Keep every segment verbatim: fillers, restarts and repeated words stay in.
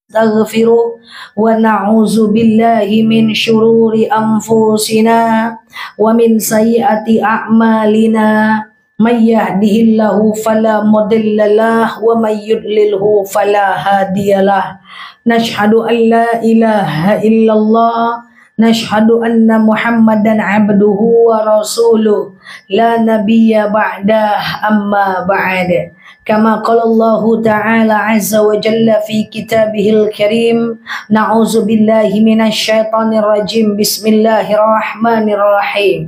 نستغفره ونعوذ بالله من شرور أنفسنا ومن سيئات أعمالنا من يهده الله فلا مضل له ومن يضلله فلا هادي له نشهد أن لا إله إلا الله نشهد أن محمدا عبده ورسوله لا نبي بعده أما بعد كما قال الله تعالى عز وجل في كتابه الكريم نعوذ بالله من الشيطان الرجيم بسم الله الرحمن الرحيم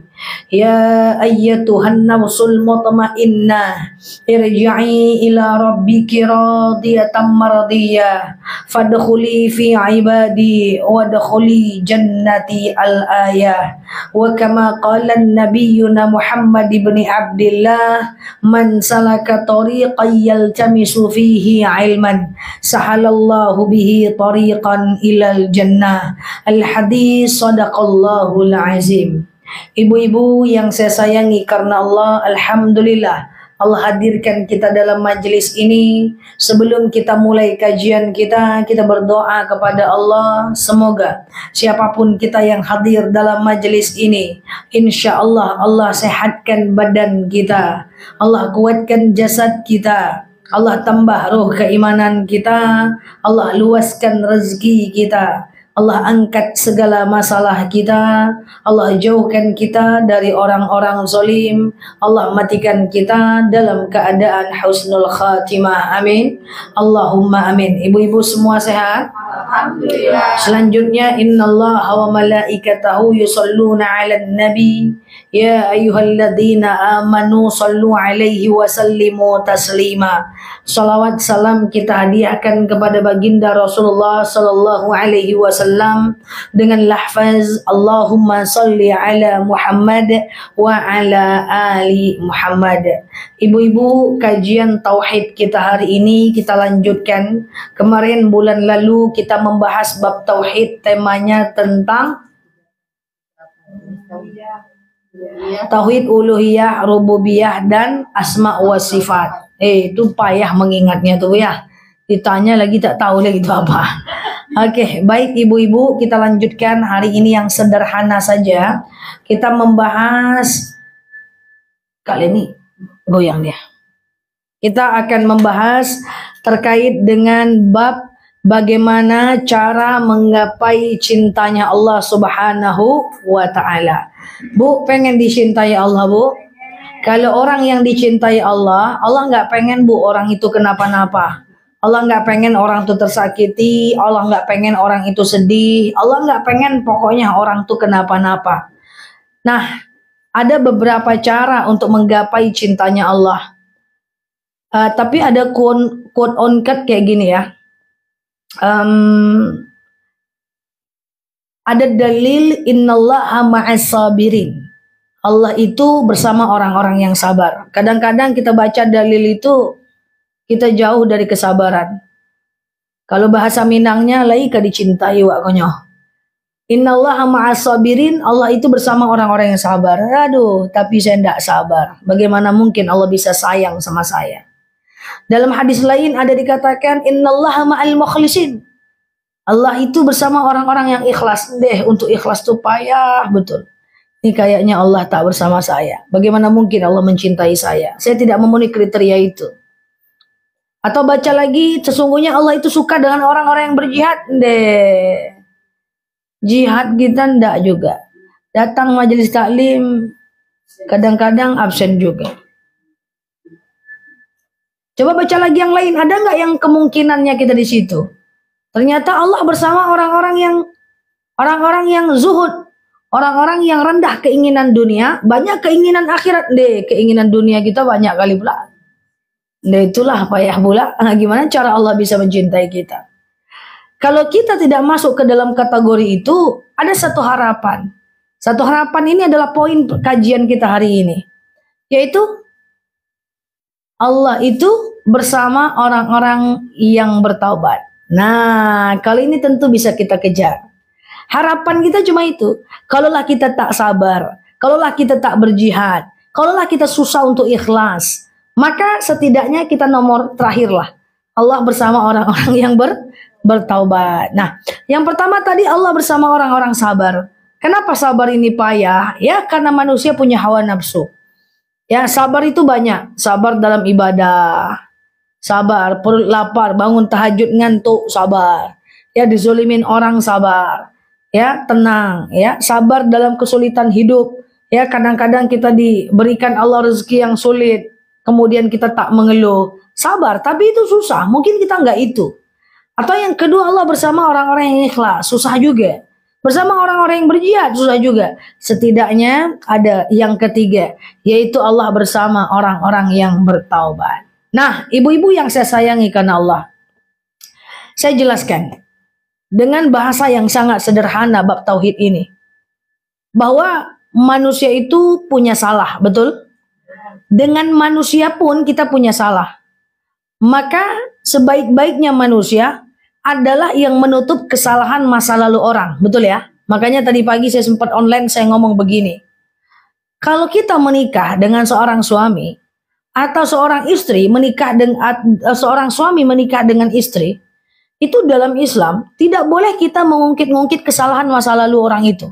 يا أيتها النفس المطمئنة ارجعي إلى ربك راضية مرضية فادخلي في عبادي وادخلي جنتي الآية وكما قال نبينا محمد بن عبد الله من سلك طريقا يلتمس فيه علما سهل الله به طريقا إلى الجنة الحديث صدق الله العظيم. Ibu-ibu yang saya sayangi karena Allah, alhamdulillah Allah hadirkan kita dalam majelis ini. Sebelum kita mulai kajian kita, kita berdoa kepada Allah, semoga siapapun kita yang hadir dalam majelis ini, insya Allah Allah sehatkan badan kita, Allah kuatkan jasad kita, Allah tambah roh keimanan kita, Allah luaskan rezeki kita, Allah angkat segala masalah kita, Allah jauhkan kita dari orang-orang zalim, Allah matikan kita dalam keadaan husnul khatimah. Amin. Allahumma amin. Ibu-ibu semua sehat? Alhamdulillah. Selanjutnya innallaha wa malaikatahu yusholluna 'alan nabi ya ayyuhalladzina amanu shallu 'alaihi wa sallimu taslima. Salawat salam kita hadiahkan kepada baginda Rasulullah sallallahu alaihi wasallam dengan lafaz Allahumma salli ala Muhammad wa ala ali Muhammad. Ibu-ibu, kajian tauhid kita hari ini kita lanjutkan. Kemarin bulan lalu kita membahas bab tauhid, temanya tentang tauhid uluhiyah, rububiyah dan asma wa sifat. Eh, itu payah mengingatnya tuh ya. Ditanya lagi tak tahu lagi itu apa. Oke, okay, baik ibu-ibu, kita lanjutkan hari ini yang sederhana saja. Kita membahas kali ini goyang dia. Kita akan membahas terkait dengan bab bagaimana cara menggapai cintanya Allah Subhanahu wa taala. Bu, pengen dicintai Allah, Bu? Kalau orang yang dicintai Allah, Allah nggak pengen bu orang itu kenapa-napa. Allah nggak pengen orang itu tersakiti, Allah nggak pengen orang itu sedih, Allah nggak pengen pokoknya orang itu kenapa-napa. Nah, ada beberapa cara untuk menggapai cintanya Allah. Uh, tapi ada quote, quote on cut kayak gini ya. Um, ada dalil innallaha ma'as sabirin. Allah itu bersama orang-orang yang sabar. Kadang-kadang kita baca dalil itu, kita jauh dari kesabaran. Kalau bahasa Minangnya, laika dicintai wa konyo. Innallaha ma'as sabirin, Allah itu bersama orang-orang yang sabar. Aduh, tapi saya tidak sabar. Bagaimana mungkin Allah bisa sayang sama saya? Dalam hadis lain ada dikatakan, innallaha ma'al mukhlisin. Allah itu bersama orang-orang yang ikhlas. Deh, untuk ikhlas itu payah betul. Ini kayaknya Allah tak bersama saya. Bagaimana mungkin Allah mencintai saya? Saya tidak memenuhi kriteria itu. Atau baca lagi, sesungguhnya Allah itu suka dengan orang-orang yang berjihad. Deh. Jihad kita ndak juga. Datang majelis taklim, kadang-kadang absen juga. Coba baca lagi yang lain. Ada nggak yang kemungkinannya kita di situ? Ternyata Allah bersama orang-orang yang orang-orang yang zuhud. Orang-orang yang rendah keinginan dunia, banyak keinginan akhirat. Deh, keinginan dunia kita banyak kali pula. Deh, itulah payah pula. Nah, gimana cara Allah bisa mencintai kita? Kalau kita tidak masuk ke dalam kategori itu, ada satu harapan. Satu harapan ini adalah poin kajian kita hari ini. Yaitu, Allah itu bersama orang-orang yang bertaubat. Nah, kali ini tentu bisa kita kejar. Harapan kita cuma itu. Kalaulah kita tak sabar, kalaulah kita tak berjihad, kalaulah kita susah untuk ikhlas, maka setidaknya kita nomor terakhir lah. Allah bersama orang-orang yang ber, bertaubat. Nah, yang pertama tadi Allah bersama orang-orang sabar. Kenapa sabar ini payah? Ya karena manusia punya hawa nafsu. Ya sabar itu banyak. Sabar dalam ibadah. Sabar, perut lapar, bangun tahajud ngantuk, sabar. Ya dizolimin orang, sabar. Ya tenang. Ya sabar dalam kesulitan hidup. Ya kadang-kadang kita diberikan Allah rezeki yang sulit. Kemudian kita tak mengeluh. Sabar, tapi itu susah. Mungkin kita nggak itu. Atau yang kedua, Allah bersama orang-orang yang ikhlas. Susah juga. Bersama orang-orang yang berjihad, susah juga. Setidaknya ada yang ketiga, yaitu Allah bersama orang-orang yang bertaubat. Nah, ibu-ibu yang saya sayangi karena Allah, saya jelaskan dengan bahasa yang sangat sederhana bab tauhid ini. Bahwa manusia itu punya salah, betul? Dengan manusia pun kita punya salah. Maka sebaik-baiknya manusia adalah yang menutup kesalahan masa lalu orang. Betul ya? Makanya tadi pagi saya sempat online, saya ngomong begini. Kalau kita menikah dengan seorang suami, atau seorang istri menikah dengan seorang suami menikah dengan istri, itu dalam Islam tidak boleh kita mengungkit-ungkit kesalahan masa lalu orang itu.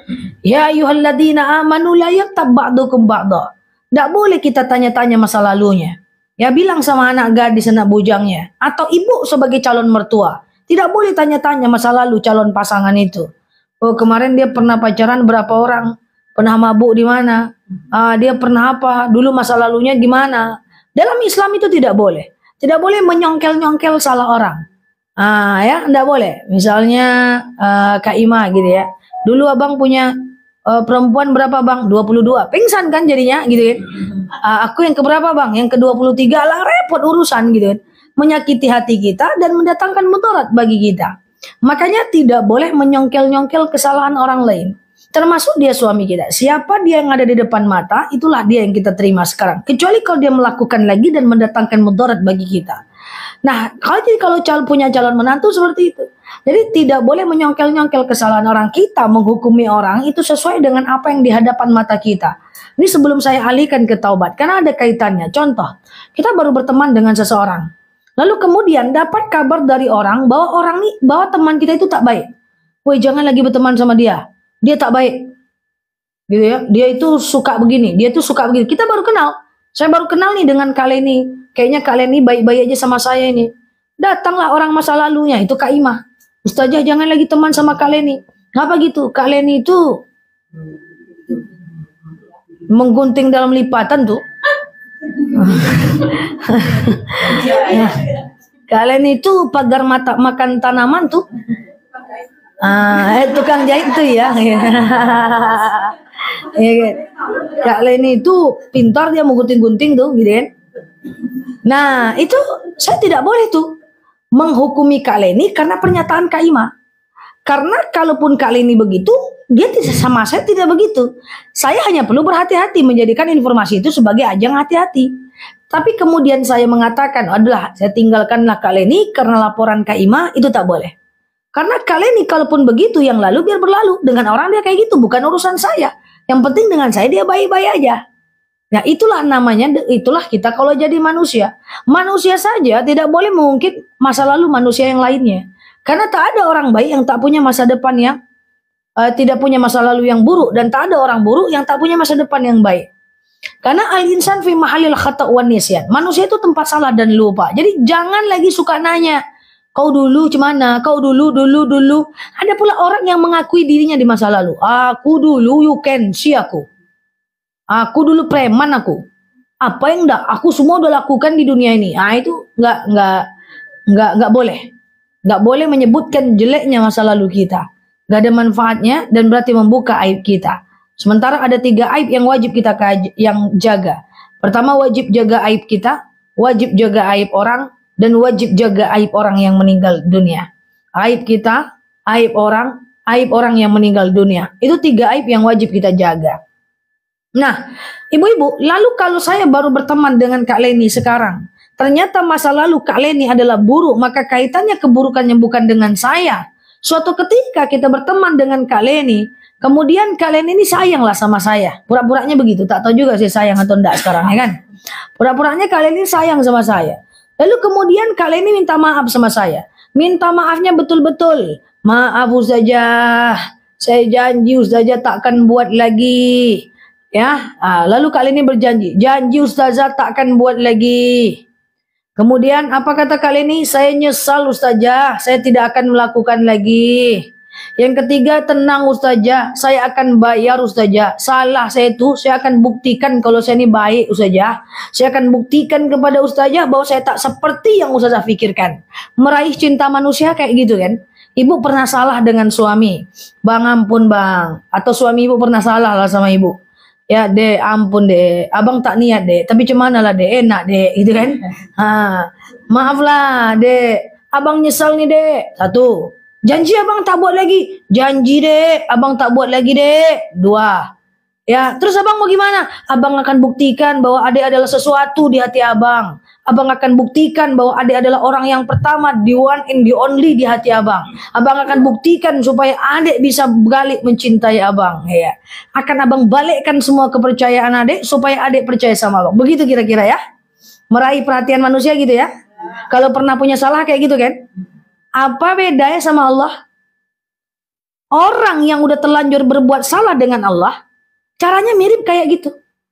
Ya ayyuhalladzina amanu la yaktab ba'dukum ba'da. Tidak boleh kita tanya-tanya masa lalunya. Ya bilang sama anak gadis, anak bujangnya, atau ibu sebagai calon mertua, tidak boleh tanya-tanya masa lalu calon pasangan itu. Oh kemarin dia pernah pacaran berapa orang, pernah mabuk di mana, ah, dia pernah apa, dulu masa lalunya gimana. Dalam Islam itu tidak boleh, tidak boleh menyongkel-nyongkel salah orang. Ah ya, tidak boleh. Misalnya uh, Kak Ima gitu ya, dulu abang punya uh, perempuan berapa bang? dua puluh dua, pingsan kan jadinya gitu ya. Uh, aku yang keberapa bang? Yang ke dua puluh tiga, lah repot urusan gitu kan. Menyakiti hati kita dan mendatangkan mudarat bagi kita. Makanya tidak boleh menyongkel-nyongkel kesalahan orang lain. Termasuk dia suami kita. Siapa dia yang ada di depan mata, itulah dia yang kita terima sekarang. Kecuali kalau dia melakukan lagi dan mendatangkan mudarat bagi kita. Nah, kalau jadi kalau calon punya calon menantu seperti itu. Jadi tidak boleh menyongkel-nyongkel kesalahan orang. Kita menghukumi orang itu sesuai dengan apa yang di hadapan mata kita. Ini sebelum saya alihkan ke taubat, karena ada kaitannya. Contoh, kita baru berteman dengan seseorang. Lalu kemudian dapat kabar dari orang bahwa orang nih, bahwa teman kita itu tak baik. Woi, jangan lagi berteman sama dia. Dia tak baik. Gitu ya. Dia itu suka begini, dia itu suka begini. Kita baru kenal. Saya baru kenal nih dengan kalian ini. Kayaknya kalian ini baik-baik aja sama saya ini. Datanglah orang masa lalunya, itu Kak Imah. Ustazah jangan lagi teman sama kalian ini. Kenapa gitu? Kalian itu menggunting dalam lipatan tuh. Ya. Kalian itu pagar mata makan tanaman tuh. Ah, eh, tukang jahit tuh ya. Ya, kalian itu pintar, dia mau gunting-gunting tuh, gitu kan. Nah, itu saya tidak boleh tuh menghukumi Kak Leni karena pernyataan Kak Ima. Karena kalaupun Kak Leni begitu, dia tidak sama saya tidak begitu. Saya hanya perlu berhati-hati menjadikan informasi itu sebagai ajang hati-hati. Tapi kemudian saya mengatakan, adalah saya tinggalkanlah Kak Leni karena laporan Kak Ima, itu tak boleh. Karena Kak Leni kalaupun begitu, yang lalu biar berlalu. Dengan orang dia kayak gitu, bukan urusan saya. Yang penting dengan saya dia baik-baik aja. Nah itulah namanya, itulah kita kalau jadi manusia. Manusia saja tidak boleh mengungkit masa lalu manusia yang lainnya. Karena tak ada orang baik yang tak punya masa depan yang uh, tidak punya masa lalu yang buruk. Dan tak ada orang buruk yang tak punya masa depan yang baik. Karena al-insan fi mahalil khata' wan nisyan. Manusia itu tempat salah dan lupa. Jadi jangan lagi suka nanya, kau dulu gimana? Kau dulu, dulu, dulu. Ada pula orang yang mengakui dirinya di masa lalu. Aku dulu, you can see aku. Aku dulu preman aku. Apa yang enggak? Aku semua udah lakukan di dunia ini. Ah itu enggak enggak enggak enggak boleh. Enggak boleh menyebutkan jeleknya masa lalu kita. Enggak ada manfaatnya dan berarti membuka aib kita. Sementara ada tiga aib yang wajib kita yang jaga. Pertama wajib jaga aib kita, wajib jaga aib orang, dan wajib jaga aib orang yang meninggal dunia. Aib kita, aib orang, aib orang yang meninggal dunia. Itu tiga aib yang wajib kita jaga. Nah, ibu-ibu, lalu kalau saya baru berteman dengan Kak Leni sekarang, ternyata masa lalu Kak Leni adalah buruk, maka kaitannya keburukannya bukan dengan saya. Suatu ketika kita berteman dengan Kak Leni, kemudian Kak Leni ini sayanglah sama saya. Pura-puranya begitu, tak tahu juga sih sayang atau enggak sekarang, ya kan? Pura-puranya Kak Leni sayang sama saya. Lalu kemudian Kak Leni minta maaf sama saya. minta maafnya betul-betul. Maaf Ustazah, saya janji Ustazah takkan buat lagi. Ya, ah, lalu kali ini berjanji, janji Ustazah takkan buat lagi. Kemudian apa kata kali ini? Saya nyesal Ustazah, saya tidak akan melakukan lagi. Yang ketiga, tenang Ustazah, saya akan bayar Ustazah. Salah saya itu, saya akan buktikan kalau saya ini baik Ustazah. Saya akan buktikan kepada Ustazah bahwa saya tak seperti yang Ustazah pikirkan. Meraih cinta manusia kayak gitu kan. Ibu pernah salah dengan suami. Bang ampun bang. Atau suami ibu pernah salah lah sama ibu. Ya dek, ampun dek, abang tak niat dek, tapi cuman lah dek, enak dek, gitu kan. Ha, maaf lah dek, abang nyesal nih dek. Satu, janji abang tak buat lagi. Janji dek, abang tak buat lagi dek. Dua, ya terus abang mau gimana? Abang akan buktikan bahwa adik adalah sesuatu di hati abang. Abang akan buktikan bahwa adik adalah orang yang pertama, the one and the only di hati abang. Abang akan buktikan supaya adik bisa balik mencintai abang. Ya. Akan abang balikkan semua kepercayaan adik supaya adik percaya sama abang. Begitu kira-kira ya. Meraih perhatian manusia gitu ya. Kalau pernah punya salah kayak gitu kan. Apa bedanya sama Allah? Orang yang udah terlanjur berbuat salah dengan Allah, caranya mirip kayak gitu.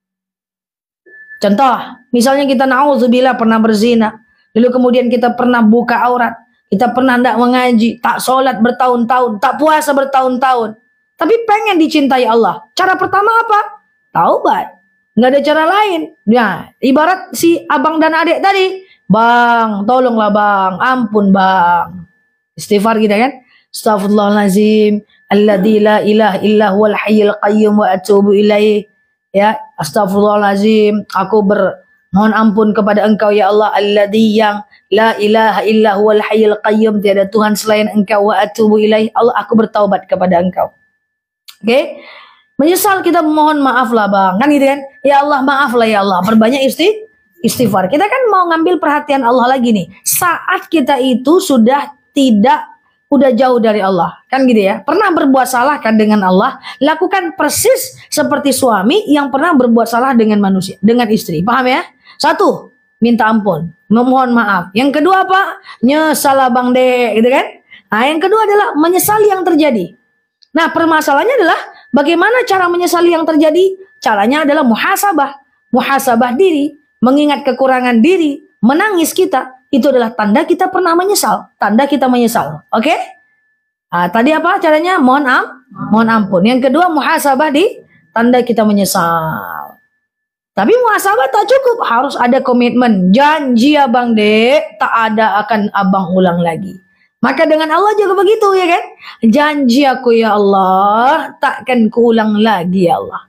Contoh, misalnya kita na'udzubillah pernah berzina, lalu kemudian kita pernah buka aurat, kita pernah tidak mengaji, tak sholat bertahun-tahun, tak puasa bertahun-tahun, tapi pengen dicintai Allah. Cara pertama apa? Taubat. Nggak ada cara lain. Nah, ibarat si abang dan adik tadi, bang, tolonglah bang, ampun bang. Istighfar kita kan? Astaghfirullahaladzim, alladzi la ilaha illa huwal hayyul qayyum wa atubu ilaih. Ya, astagfirullahalazim, aku bermohon ampun kepada engkau ya Allah, alladzi yang la ilaha illa huwal hayyul qayyum, tiada Tuhan selain engkau, wa atubu ilaih, Allah aku bertaubat kepada engkau. Oke, okay? Menyesal kita mohon maaf lah bang, kan gitu kan? Ya Allah maaf lah ya Allah, perbanyak isti istighfar. Kita kan mau ngambil perhatian Allah lagi nih. Saat kita itu sudah tidak udah jauh dari Allah, kan gitu ya. Pernah berbuat salah kan dengan Allah, lakukan persis seperti suami yang pernah berbuat salah dengan manusia, dengan istri. Paham ya? Satu, minta ampun, memohon maaf. Yang kedua apa? Nyesal bang dek, gitu kan? Nah, yang kedua adalah menyesali yang terjadi. Nah, permasalahannya adalah bagaimana cara menyesali yang terjadi? Caranya adalah muhasabah, muhasabah diri, mengingat kekurangan diri, menangis kita. Itu adalah tanda kita pernah menyesal. Tanda kita menyesal. Oke? Okay? Nah, tadi apa caranya? Mohon am, mohon ampun. Yang kedua muhasabah di tanda kita menyesal. Tapi muhasabah tak cukup. Harus ada komitmen. Janji abang dek, tak ada akan abang ulang lagi. Maka dengan Allah juga begitu ya kan? Janji aku ya Allah, takkan kuulang lagi ya Allah.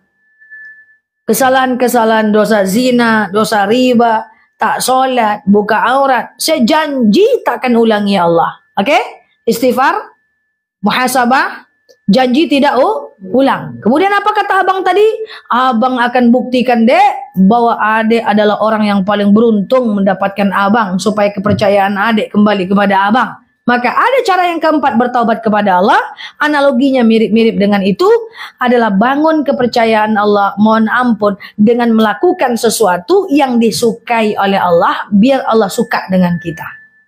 Kesalahan-kesalahan dosa zina, dosa riba, tak sholat, buka aurat, saya janji takkan ulangi ya Allah. Oke? Okay? Istighfar, muhasabah, janji tidak uh, ulang. Kemudian apa kata abang tadi? Abang akan buktikan dek bahwa adik adalah orang yang paling beruntung mendapatkan abang supaya kepercayaan adik kembali kepada abang. Maka ada cara yang keempat, bertaubat kepada Allah. Analoginya mirip-mirip dengan itu adalah bangun kepercayaan Allah, mohon ampun dengan melakukan sesuatu yang disukai oleh Allah, biar Allah suka dengan kita.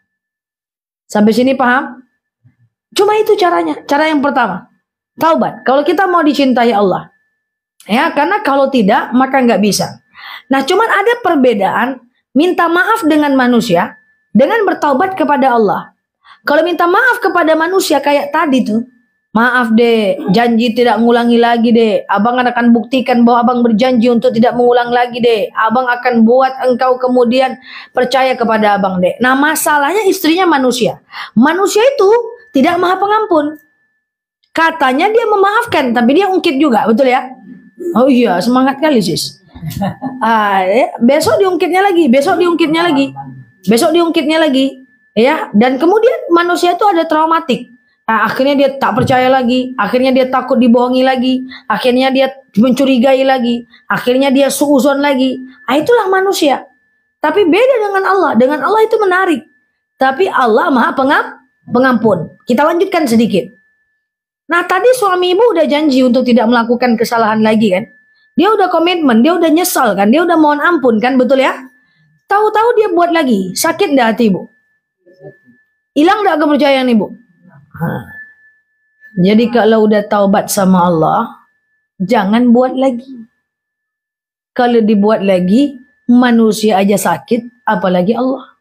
Sampai sini paham? Cuma itu caranya. Cara yang pertama, taubat. Kalau kita mau dicintai Allah, ya, karena kalau tidak maka nggak bisa. Nah, cuman ada perbedaan minta maaf dengan manusia dengan bertaubat kepada Allah. Kalau minta maaf kepada manusia kayak tadi tuh, maaf deh, janji tidak mengulangi lagi deh. Abang akan buktikan bahwa abang berjanji untuk tidak mengulang lagi deh. Abang akan buat engkau kemudian percaya kepada abang deh. Nah, masalahnya istrinya manusia. Manusia itu tidak maha pengampun. Katanya dia memaafkan, tapi dia ungkit juga, betul ya? Oh iya, semangat kali sis. Ah, ya, besok diungkitnya lagi, besok diungkitnya lagi, besok diungkitnya lagi. Ya, dan kemudian manusia itu ada traumatik. Nah, akhirnya dia tak percaya lagi, akhirnya dia takut dibohongi lagi, akhirnya dia mencurigai lagi, akhirnya dia suuzon lagi. Nah, itulah manusia. Tapi beda dengan Allah. Dengan Allah itu menarik. Tapi Allah maha pengam, pengampun. Kita lanjutkan sedikit. Nah, tadi suami ibu udah janji untuk tidak melakukan kesalahan lagi kan. Dia udah komitmen, dia udah nyesal kan, dia udah mohon ampun kan, betul ya? Tahu-tahu dia buat lagi. Sakit enggak hati ibu? Hilang enggak kepercayaan Ibu? Ha. Jadi kalau udah taubat sama Allah, jangan buat lagi. Kalau dibuat lagi, manusia aja sakit, apalagi Allah.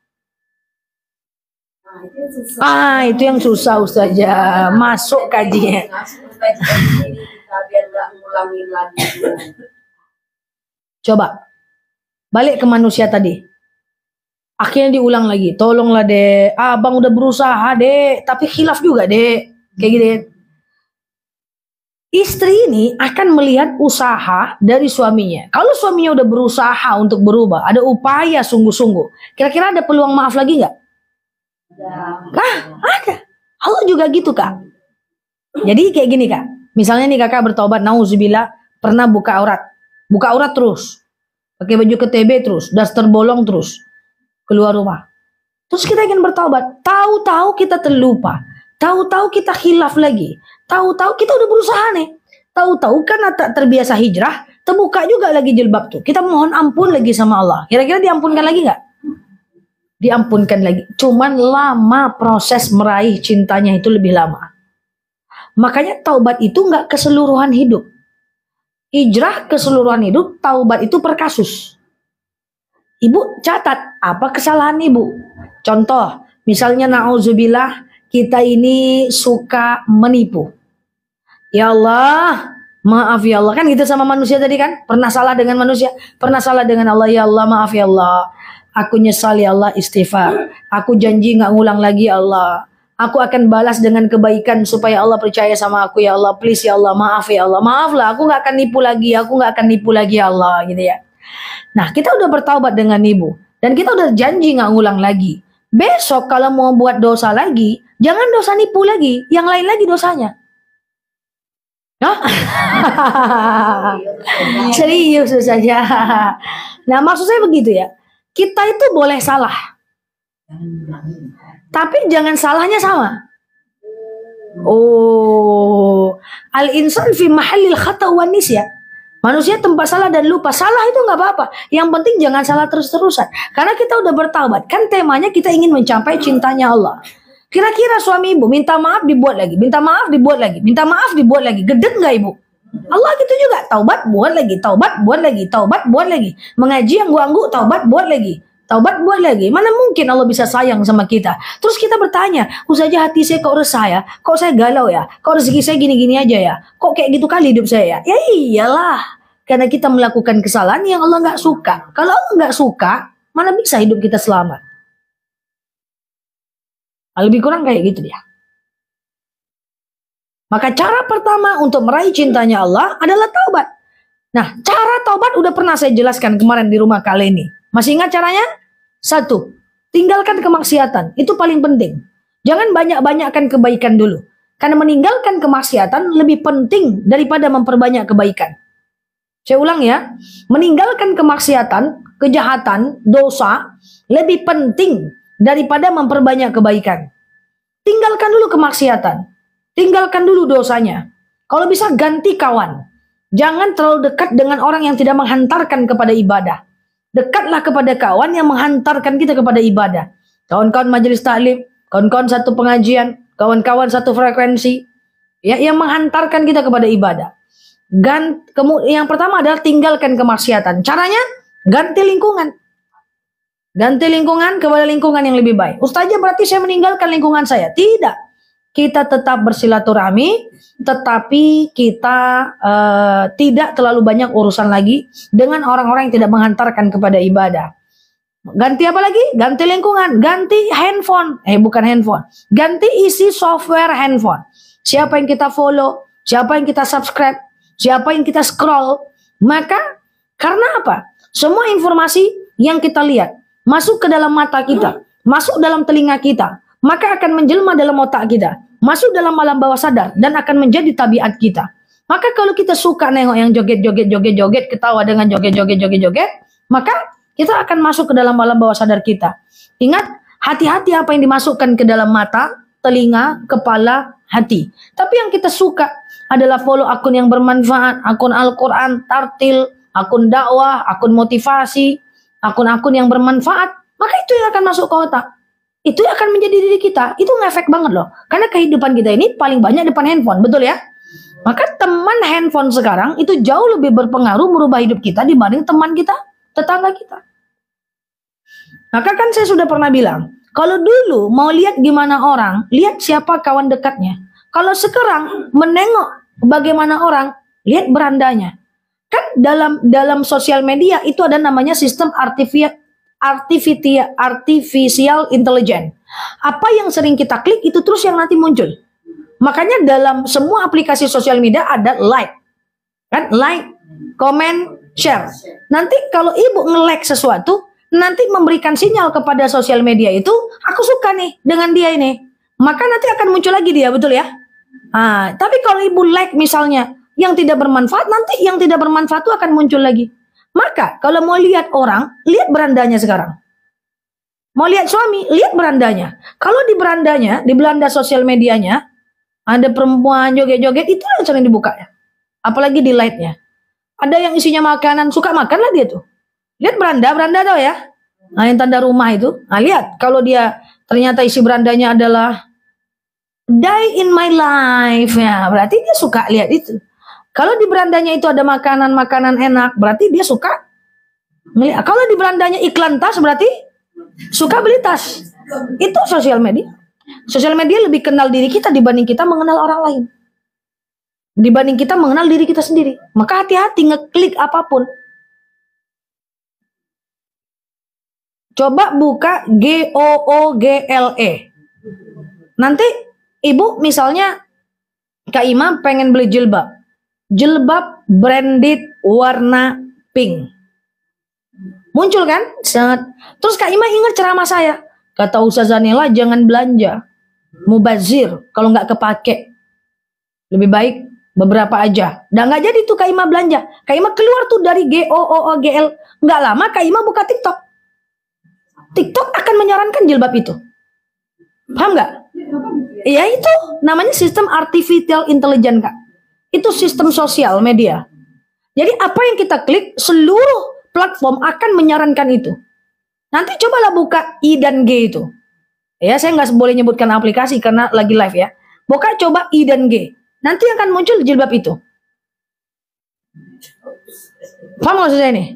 Ah, itu yang susah Ustazah. Masuk kajian. Coba balik ke manusia tadi. Akhirnya diulang lagi. Tolonglah dek, abang udah berusaha dek, tapi khilaf juga dek. Kayak gitu. Istri ini akan melihat usaha dari suaminya. Kalau suaminya udah berusaha untuk berubah, ada upaya sungguh-sungguh, kira-kira ada peluang maaf lagi nggak? Nah, ada. Allah juga gitu kak. Jadi kayak gini kak. Misalnya nih kakak bertobat, nauzubillah, pernah buka aurat, buka aurat terus, pakai baju K T B terus, daster bolong terus, keluar rumah. Terus kita ingin bertobat, tahu-tahu kita terlupa, tahu-tahu kita khilaf lagi, tahu-tahu kita udah berusaha nih, tahu-tahu karena tak terbiasa hijrah, terbuka juga lagi jilbab tuh. Kita mohon ampun lagi sama Allah. Kira-kira diampunkan lagi nggak? Diampunkan lagi. Cuman lama proses meraih cintanya itu lebih lama. Makanya taubat itu nggak keseluruhan hidup. Hijrah keseluruhan hidup, taubat itu per kasus. Ibu catat apa kesalahan ibu. Contoh, misalnya na'udzubillah, kita ini suka menipu. Ya Allah, maaf ya Allah. Kan gitu sama manusia tadi kan? Pernah salah dengan manusia, pernah salah dengan Allah. Ya Allah, maaf ya Allah. Aku nyesal ya Allah, istighfar. Aku janji gak ngulang lagi ya Allah. Aku akan balas dengan kebaikan supaya Allah percaya sama aku ya Allah. Please ya Allah, maaf ya Allah. Maaflah, aku gak akan nipu lagi. Aku gak akan nipu lagi ya Allah, gitu ya. Nah, kita udah bertaubat dengan ibu. Dan kita udah janji gak ngulang lagi. Besok kalau mau buat dosa lagi, jangan dosa nipu lagi. Yang lain lagi dosanya. Hah? Serius saja. Nah, maksud saya begitu ya. Kita itu boleh salah. Tapi jangan salahnya sama. Oh, al-insan fi mahallil khata' wa nisyan. Manusia tempat salah dan lupa. Salah itu nggak apa-apa. Yang penting jangan salah terus-terusan. Karena kita udah bertaubat. Kan temanya kita ingin mencapai cintanya Allah. Kira-kira suami ibu minta maaf dibuat lagi. Minta maaf dibuat lagi. Minta maaf dibuat lagi. Gedeg nggak ibu? Allah gitu juga. Taubat buat lagi. Taubat buat lagi. Taubat buat lagi. Mengaji yang gua-anggu. Taubat buat lagi. Taubat buat lagi. Mana mungkin Allah bisa sayang sama kita. Terus kita bertanya, Ustazah hati saya kok resah ya? Kok saya galau ya? Kok rezeki saya gini-gini aja ya? Kok kayak gitu kali hidup saya ya? Ya iyalah. Karena kita melakukan kesalahan yang Allah nggak suka. Kalau Allah nggak suka, mana bisa hidup kita selamat? Lebih kurang kayak gitu dia. Maka cara pertama untuk meraih cintanya Allah adalah taubat. Nah, cara taubat udah pernah saya jelaskan kemarin di rumah kali ini. Masih ingat caranya? Satu, tinggalkan kemaksiatan. Itu paling penting. Jangan banyak-banyakkan kebaikan dulu. Karena meninggalkan kemaksiatan lebih penting daripada memperbanyak kebaikan. Saya ulang ya. Meninggalkan kemaksiatan, kejahatan, dosa lebih penting daripada memperbanyak kebaikan. Tinggalkan dulu kemaksiatan. Tinggalkan dulu dosanya. Kalau bisa ganti kawan. Jangan terlalu dekat dengan orang yang tidak menghantarkan kepada ibadah. Dekatlah kepada kawan yang menghantarkan kita kepada ibadah. Kawan-kawan majelis taklim, kawan-kawan satu pengajian, kawan-kawan satu frekuensi, ya, yang menghantarkan kita kepada ibadah. Gan, kemu, yang pertama adalah tinggalkan kemaksiatan. Caranya ganti lingkungan. Ganti lingkungan kepada lingkungan yang lebih baik. Ustazah berarti saya meninggalkan lingkungan saya? Tidak. Kita tetap bersilaturahmi, tetapi kita uh, tidak terlalu banyak urusan lagi dengan orang-orang yang tidak menghantarkan kepada ibadah. Ganti apa lagi? Ganti lingkungan, ganti handphone. Eh bukan handphone. Ganti isi software handphone. Siapa yang kita follow, siapa yang kita subscribe, siapa yang kita scroll. Maka karena apa? Semua informasi yang kita lihat masuk ke dalam mata kita, masuk dalam telinga kita, maka akan menjelma dalam otak kita, masuk dalam alam bawah sadar, dan akan menjadi tabiat kita. Maka kalau kita suka nengok yang joget-joget-joget-joget, ketawa dengan joget-joget-joget-joget, maka kita akan masuk ke dalam alam bawah sadar kita. Ingat, hati-hati apa yang dimasukkan ke dalam mata, telinga, kepala, hati. Tapi yang kita suka adalah follow akun yang bermanfaat, akun Al-Quran, tartil, akun dakwah, akun motivasi, akun-akun yang bermanfaat, maka itu yang akan masuk ke otak. itu akan menjadi diri kita. Itu ngefek banget loh. Karena kehidupan kita ini paling banyak depan handphone, betul ya? Maka teman handphone sekarang itu jauh lebih berpengaruh merubah hidup kita dibanding teman kita, tetangga kita. Maka kan saya sudah pernah bilang, kalau dulu mau lihat gimana orang, lihat siapa kawan dekatnya. Kalau sekarang menengok bagaimana orang, lihat berandanya. Kan dalam dalam sosial media itu ada namanya sistem artificial artificial artificial intelligence. Apa yang sering kita klik itu terus yang nanti muncul. Makanya dalam semua aplikasi sosial media ada like. Kan like, comment, share. Nanti kalau ibu nge-like sesuatu, nanti memberikan sinyal kepada sosial media itu, aku suka nih dengan dia ini. Maka nanti akan muncul lagi dia, betul ya? Nah, tapi kalau ibu like misalnya yang tidak bermanfaat, nanti yang tidak bermanfaat itu akan muncul lagi. Maka kalau mau lihat orang, lihat berandanya sekarang. Mau lihat suami, lihat berandanya. Kalau di berandanya, di beranda sosial medianya, ada perempuan joget-joget, itu yang sering dibuka ya. Apalagi di like-nya. Ada yang isinya makanan, suka makan lah dia tuh. Lihat beranda, beranda tau ya. Nah yang tanda rumah itu. Nah lihat, kalau dia ternyata isi berandanya adalah die in my life, ya berarti dia suka lihat itu. Kalau di berandanya itu ada makanan-makanan enak, berarti dia suka ngeliat. Kalau di berandanya iklan tas, berarti suka beli tas. Itu sosial media. Sosial media lebih kenal diri kita dibanding kita mengenal orang lain. Dibanding kita mengenal diri kita sendiri. Maka hati-hati ngeklik apapun. Coba buka G O O G L E. Nanti ibu misalnya Kak Ima pengen beli jilbab. Jilbab branded warna pink. Muncul kan? Set. Terus Kak Ima ingat ceramah saya. Kata Ustazah Nela jangan belanja. Mubazir kalau nggak kepake. Lebih baik beberapa aja. Dan nggak jadi tuh Kak Ima belanja. Kak Ima keluar tuh dari G O O O G L. Nggak lama Kak Ima buka TikTok. TikTok akan menyarankan jilbab itu. Paham nggak? Ya itu namanya sistem artificial intelligence Kak. Itu sistem sosial media. Jadi apa yang kita klik seluruh platform akan menyarankan itu. Nanti cobalah buka I dan G itu. Ya saya nggak boleh nyebutkan aplikasi karena lagi live ya. Buka coba I dan G. Nanti akan muncul jilbab itu. Paham maksud saya ini?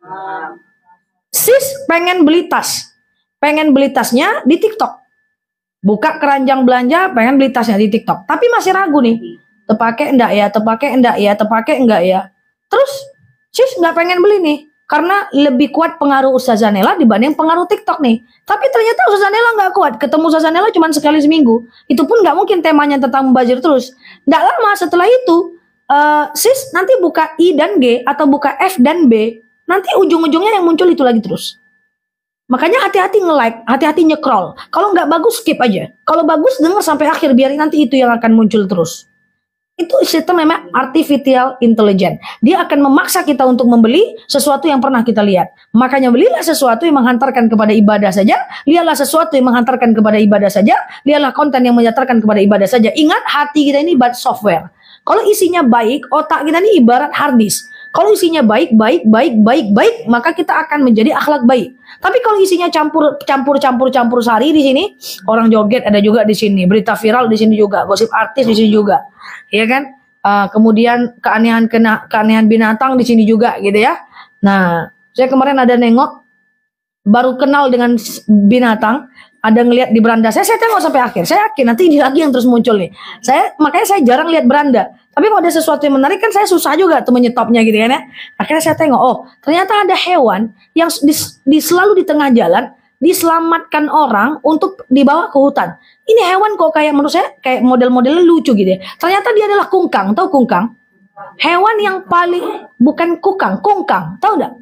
Sis pengen beli tas. Pengen beli tasnya di TikTok. Buka keranjang belanja pengen beli tasnya di TikTok. Tapi masih ragu nih. Terpakai enggak ya? Terpakai enggak ya? Terpakai enggak ya? Terus sis nggak pengen beli nih. Karena lebih kuat pengaruh Ustazah Nela dibanding pengaruh TikTok nih. Tapi ternyata Ustazah Nela nggak kuat. Ketemu Ustazah Nela cuma sekali seminggu. Itu pun nggak mungkin temanya tentang mubazir terus. Nggak lama setelah itu, uh, sis nanti buka I dan G atau buka F dan B. Nanti ujung-ujungnya yang muncul itu lagi terus. Makanya hati-hati nge-like, hati-hati nge-scroll. Kalau nggak bagus skip aja. Kalau bagus denger sampai akhir biarin nanti itu yang akan muncul terus. Itu sistem memang artificial intelligence. Dia akan memaksa kita untuk membeli sesuatu yang pernah kita lihat. Makanya belilah sesuatu yang menghantarkan kepada ibadah saja. Lihatlah sesuatu yang menghantarkan kepada ibadah saja. Lihatlah konten yang mengantarkan kepada ibadah saja. Ingat hati kita ini ibarat software. Kalau isinya baik, otak kita ini ibarat hard disk. Kalau isinya baik, baik, baik, baik, baik, maka kita akan menjadi akhlak baik. Tapi kalau isinya campur, campur, campur, campur sari di sini, orang joget ada juga di sini, berita viral di sini juga, gosip artis di sini juga, ya kan? Uh, kemudian keanehan kena, keanehan binatang di sini juga, gitu ya. Nah, saya kemarin ada nengok, baru kenal dengan binatang, ada ngelihat di beranda. Saya, saya tengok sampai akhir. Saya yakin nanti ini lagi yang terus muncul nih. Saya makanya saya jarang lihat beranda. Tapi kalau ada sesuatu yang menarik kan saya susah juga tuh menyetopnya gitu kan ya. Akhirnya saya tengok, oh ternyata ada hewan yang di, di, selalu di tengah jalan diselamatkan orang untuk dibawa ke hutan. Ini hewan kok kayak menurut saya kayak model-modelnya lucu gitu ya. Ternyata dia adalah kungkang. Tahu kungkang? Hewan yang paling bukan kukang, kungkang. Tahu enggak?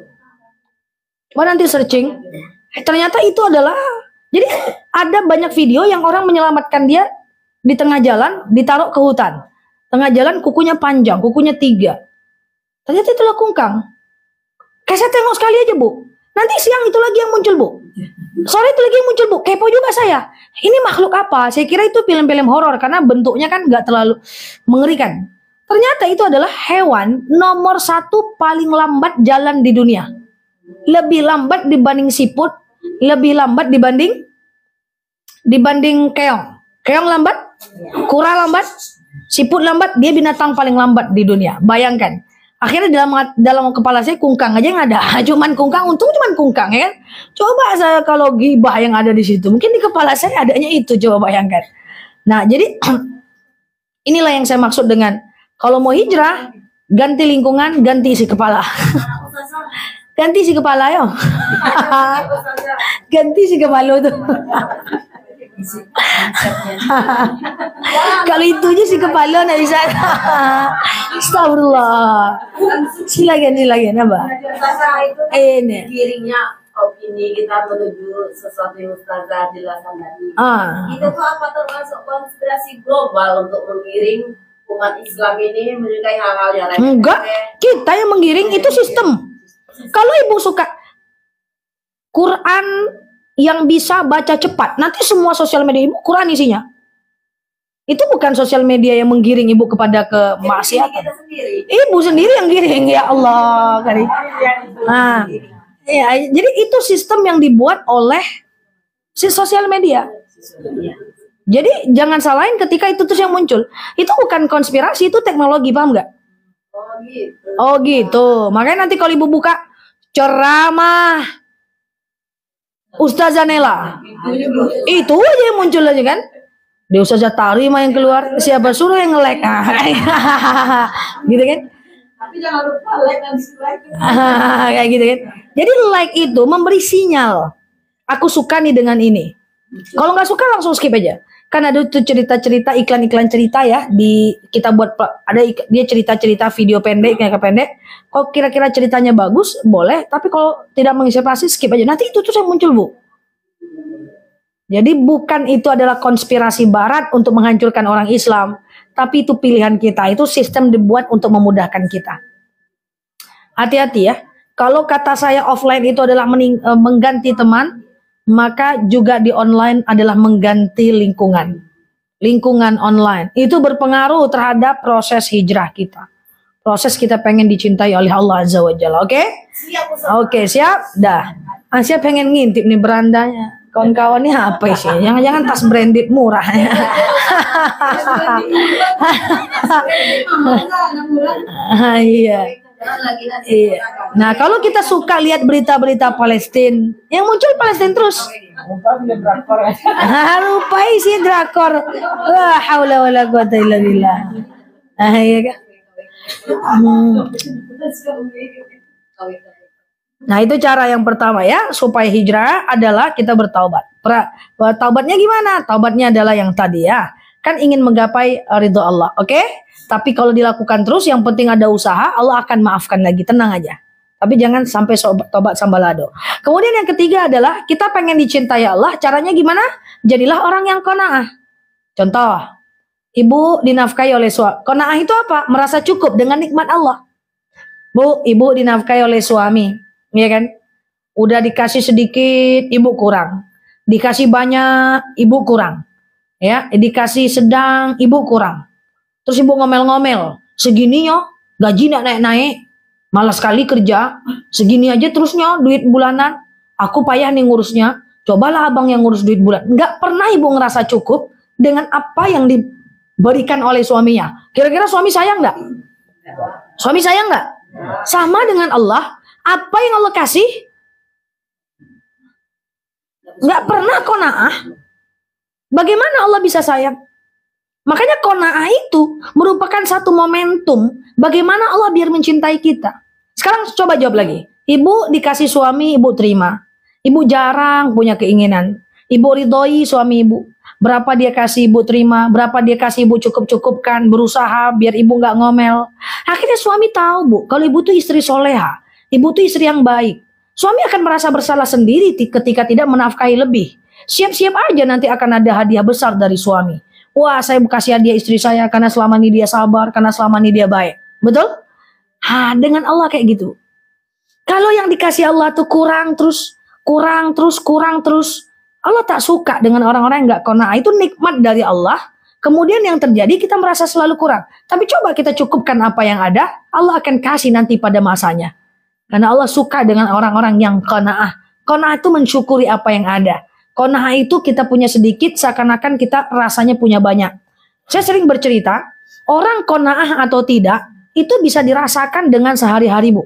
Coba nanti searching. Ternyata itu adalah jadi ada banyak video yang orang menyelamatkan dia di tengah jalan, ditaruh ke hutan. Tengah jalan kukunya panjang, kukunya tiga. Ternyata itulah kungkang. Kayak saya tengok sekali aja Bu. Nanti siang itu lagi yang muncul Bu. Sore itu lagi yang muncul Bu. Kepo juga saya. Ini makhluk apa? Saya kira itu film-film horor karena bentuknya kan nggak terlalu mengerikan. Ternyata itu adalah hewan nomor satu paling lambat jalan di dunia. Lebih lambat dibanding siput, lebih lambat dibanding dibanding keong. Keong lambat, kura lambat, siput lambat, dia binatang paling lambat di dunia. Bayangkan. Akhirnya dalam dalam kepala saya kungkang aja yang ada. Cuman kungkang, untung cuman kungkang ya kan. Coba saya kalau gibah yang ada di situ, mungkin di kepala saya adanya itu, coba bayangkan. Nah, jadi inilah yang saya maksud dengan kalau mau hijrah, ganti lingkungan, ganti isi kepala. Ganti isi kepala yo. Ganti isi kepala tuh. Kalau itu aja si kepala nak bisa. Astagfirullah. Silakan silakan apa? Ini. Giringnya opini kita menuju sesuatu yang ustazah jelaskan tadi. Ah. Itu tuh apa termasuk konspirasi global untuk menggiring umat Islam ini menyukai hal-hal yang remeh? Enggak, kita yang menggiring itu sistem. Kalau ibu suka Quran yang bisa baca cepat, nanti semua sosial media ibu Quran isinya. Itu bukan sosial media yang menggiring ibu kepada kemaksiatan. Ibu sendiri yang giring, ya Allah kali. Nah, ya, jadi itu sistem yang dibuat oleh si sosial media. Jadi jangan salahin ketika itu terus yang muncul. Itu bukan konspirasi, itu teknologi, paham nggak? Oh gitu. Oh gitu. Makanya nanti kalau ibu buka ceramah Ustazah Nela, itu aja yang muncul aja kan. Di Ustazah Tarima yang keluar, siapa suruh yang nge-like. Gitu kan. Tapi jangan lupa like dan dislike. Kayak gitu kan. Jadi like itu memberi sinyal, aku suka nih dengan ini. Kalau nggak suka langsung skip aja. Kan ada tuh cerita-cerita, iklan-iklan cerita ya, di kita buat ada dia cerita-cerita video pendek kayak pendek. Kalau kira-kira ceritanya bagus boleh, tapi kalau tidak menginspirasi skip aja. Nanti itu tuh yang muncul, Bu. Jadi bukan itu adalah konspirasi barat untuk menghancurkan orang Islam, tapi itu pilihan kita. Itu sistem dibuat untuk memudahkan kita. Hati-hati ya. Kalau kata saya offline itu adalah mening, uh, mengganti teman, maka juga di online adalah mengganti lingkungan. Lingkungan online itu berpengaruh terhadap proses hijrah kita. Proses kita pengen dicintai oleh Allah Azza wa Jalla. Oke? Okay? Siap, Oke, okay, siap? Dah. Ah, siap pengen ngintip nih berandanya. Kawan-kawan ini apa sih? Jangan-jangan tas branded murah. Ah, iya. Iya. Nah, kalau kita suka lihat berita-berita Palestina, yang muncul Palestina terus. Ah, lupa isi drakor. Wah, haula wala quwata illa billah. Ah, iya kan? Hmm. Nah, itu cara yang pertama ya, supaya hijrah adalah kita bertaubat. Pra, taubatnya gimana? Taubatnya adalah yang tadi ya. Kan ingin menggapai ridho Allah, oke? Okay? Tapi kalau dilakukan terus, yang penting ada usaha, Allah akan maafkan lagi, tenang aja. Tapi jangan sampai tobat sambalado. Kemudian yang ketiga adalah, kita pengen dicintai Allah, caranya gimana? Jadilah orang yang qanaah. Contoh, ibu dinafkahi oleh suami. Qanaah itu apa? Merasa cukup dengan nikmat Allah. Bu, ibu dinafkahi oleh suami, ya kan? Udah dikasih sedikit, ibu kurang. Dikasih banyak, ibu kurang. Ya, dikasih sedang, ibu kurang. Terus ibu ngomel-ngomel, segini ya, gaji nak naik-naik, malas sekali kerja, segini aja terusnya duit bulanan, aku payah nih ngurusnya, cobalah abang yang ngurus duit bulan. Nggak pernah ibu ngerasa cukup dengan apa yang diberikan oleh suaminya. Kira-kira suami sayang nggak? Suami sayang nggak? Sama dengan Allah, apa yang Allah kasih, nggak pernah qanaah. Bagaimana Allah bisa sayang? Makanya qanaah itu merupakan satu momentum bagaimana Allah biar mencintai kita. Sekarang coba jawab lagi. Ibu dikasih suami, ibu terima. Ibu jarang punya keinginan. Ibu ridhoi suami ibu. Berapa dia kasih ibu terima, berapa dia kasih ibu cukup-cukupkan, berusaha biar ibu nggak ngomel. Akhirnya suami tahu, Bu, kalau ibu tuh istri soleha, ibu tuh istri yang baik. Suami akan merasa bersalah sendiri ketika tidak menafkahi lebih. Siap-siap aja nanti akan ada hadiah besar dari suami. Wah, saya kasih hadiah istri saya karena selama ini dia sabar, karena selama ini dia baik. Betul? Ha, dengan Allah kayak gitu. Kalau yang dikasih Allah tuh kurang terus, kurang terus, kurang terus. Allah tak suka dengan orang-orang yang nggak qanaah. Itu nikmat dari Allah. Kemudian yang terjadi kita merasa selalu kurang. Tapi coba kita cukupkan apa yang ada, Allah akan kasih nanti pada masanya. Karena Allah suka dengan orang-orang yang qanaah. Qanaah itu mensyukuri apa yang ada. Qanaah itu kita punya sedikit, seakan-akan kita rasanya punya banyak. Saya sering bercerita, orang qanaah atau tidak, itu bisa dirasakan dengan sehari-hari, Bu.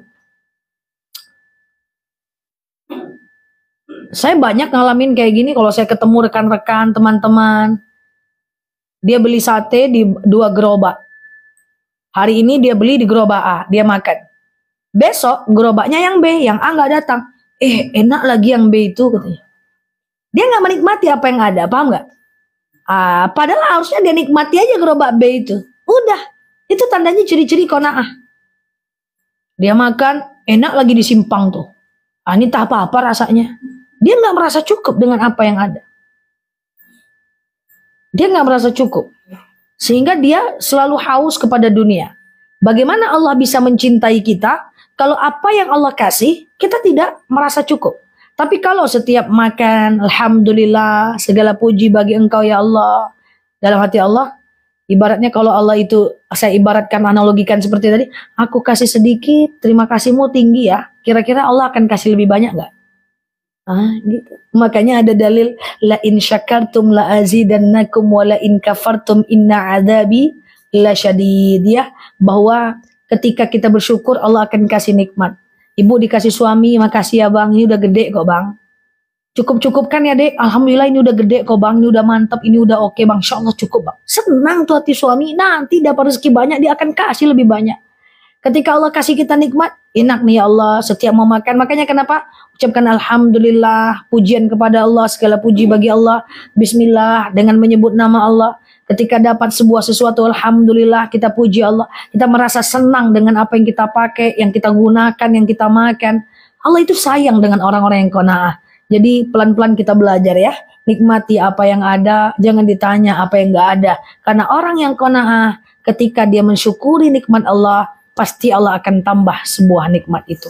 Saya banyak ngalamin kayak gini kalau saya ketemu rekan-rekan, teman-teman. Dia beli sate di dua gerobak. Hari ini dia beli di gerobak A, dia makan. Besok gerobaknya yang B, yang A nggak datang. Eh, enak lagi yang B itu, katanya. Dia nggak menikmati apa yang ada, paham nggak? Ah, padahal harusnya dia nikmati aja gerobak B itu. Udah, itu tandanya ciri-ciri qanaah. Dia makan, enak lagi di simpang tuh. Ah, ini tak apa-apa rasanya. Dia nggak merasa cukup dengan apa yang ada. Dia nggak merasa cukup. Sehingga dia selalu haus kepada dunia. Bagaimana Allah bisa mencintai kita kalau apa yang Allah kasih, kita tidak merasa cukup. Tapi kalau setiap makan, alhamdulillah, segala puji bagi engkau ya Allah. Dalam hati Allah, ibaratnya kalau Allah itu, saya ibaratkan, analogikan seperti tadi, aku kasih sedikit, terima kasihmu tinggi ya. Kira-kira Allah akan kasih lebih banyak nggak? Ah, gitu. Makanya ada dalil, la in syakartum la azidannakum wa la in kafartum inna adabi la syadid, ya. Bahwa ketika kita bersyukur, Allah akan kasih nikmat. Ibu dikasih suami, makasih ya bang, ini udah gede kok bang. Cukup-cukupkan ya dek, alhamdulillah ini udah gede kok bang, ini udah mantap, ini udah oke bang, insya Allah cukup bang. Senang tuh hati suami, nanti dapat rezeki banyak, dia akan kasih lebih banyak. Ketika Allah kasih kita nikmat, enak nih ya Allah, setiap mau makan. Makanya kenapa? Ucapkan alhamdulillah, pujian kepada Allah, segala puji bagi Allah. Bismillah, dengan menyebut nama Allah. Ketika dapat sebuah sesuatu, alhamdulillah, kita puji Allah. Kita merasa senang dengan apa yang kita pakai, yang kita gunakan, yang kita makan. Allah itu sayang dengan orang-orang yang qanaah. Jadi pelan-pelan kita belajar ya. Nikmati apa yang ada, jangan ditanya apa yang gak ada. Karena orang yang qanaah, ketika dia mensyukuri nikmat Allah, pasti Allah akan tambah sebuah nikmat itu.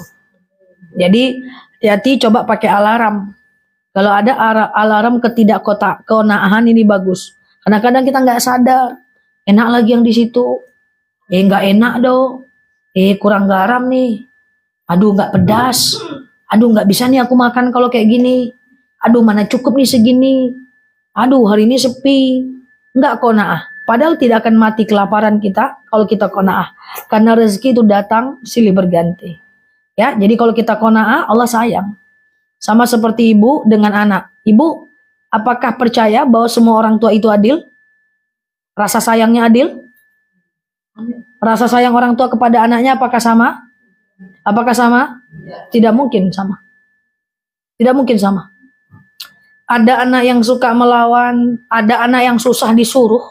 Jadi hati-hati, coba pakai alarm. Kalau ada alarm ketidakqanaahan, ini bagus. Karena kadang kita nggak sadar, enak lagi yang di situ, eh nggak enak dong, eh kurang garam nih, aduh nggak pedas, aduh nggak bisa nih aku makan kalau kayak gini, aduh mana cukup nih segini, aduh hari ini sepi, nggak qanaah. Padahal tidak akan mati kelaparan kita kalau kita qanaah, karena rezeki itu datang silih berganti. Ya, jadi kalau kita qanaah, Allah sayang. Sama seperti ibu dengan anak. Ibu, apakah percaya bahwa semua orang tua itu adil? Rasa sayangnya adil? Rasa sayang orang tua kepada anaknya apakah sama? Apakah sama? Tidak mungkin sama. Tidak mungkin sama. Ada anak yang suka melawan, ada anak yang susah disuruh,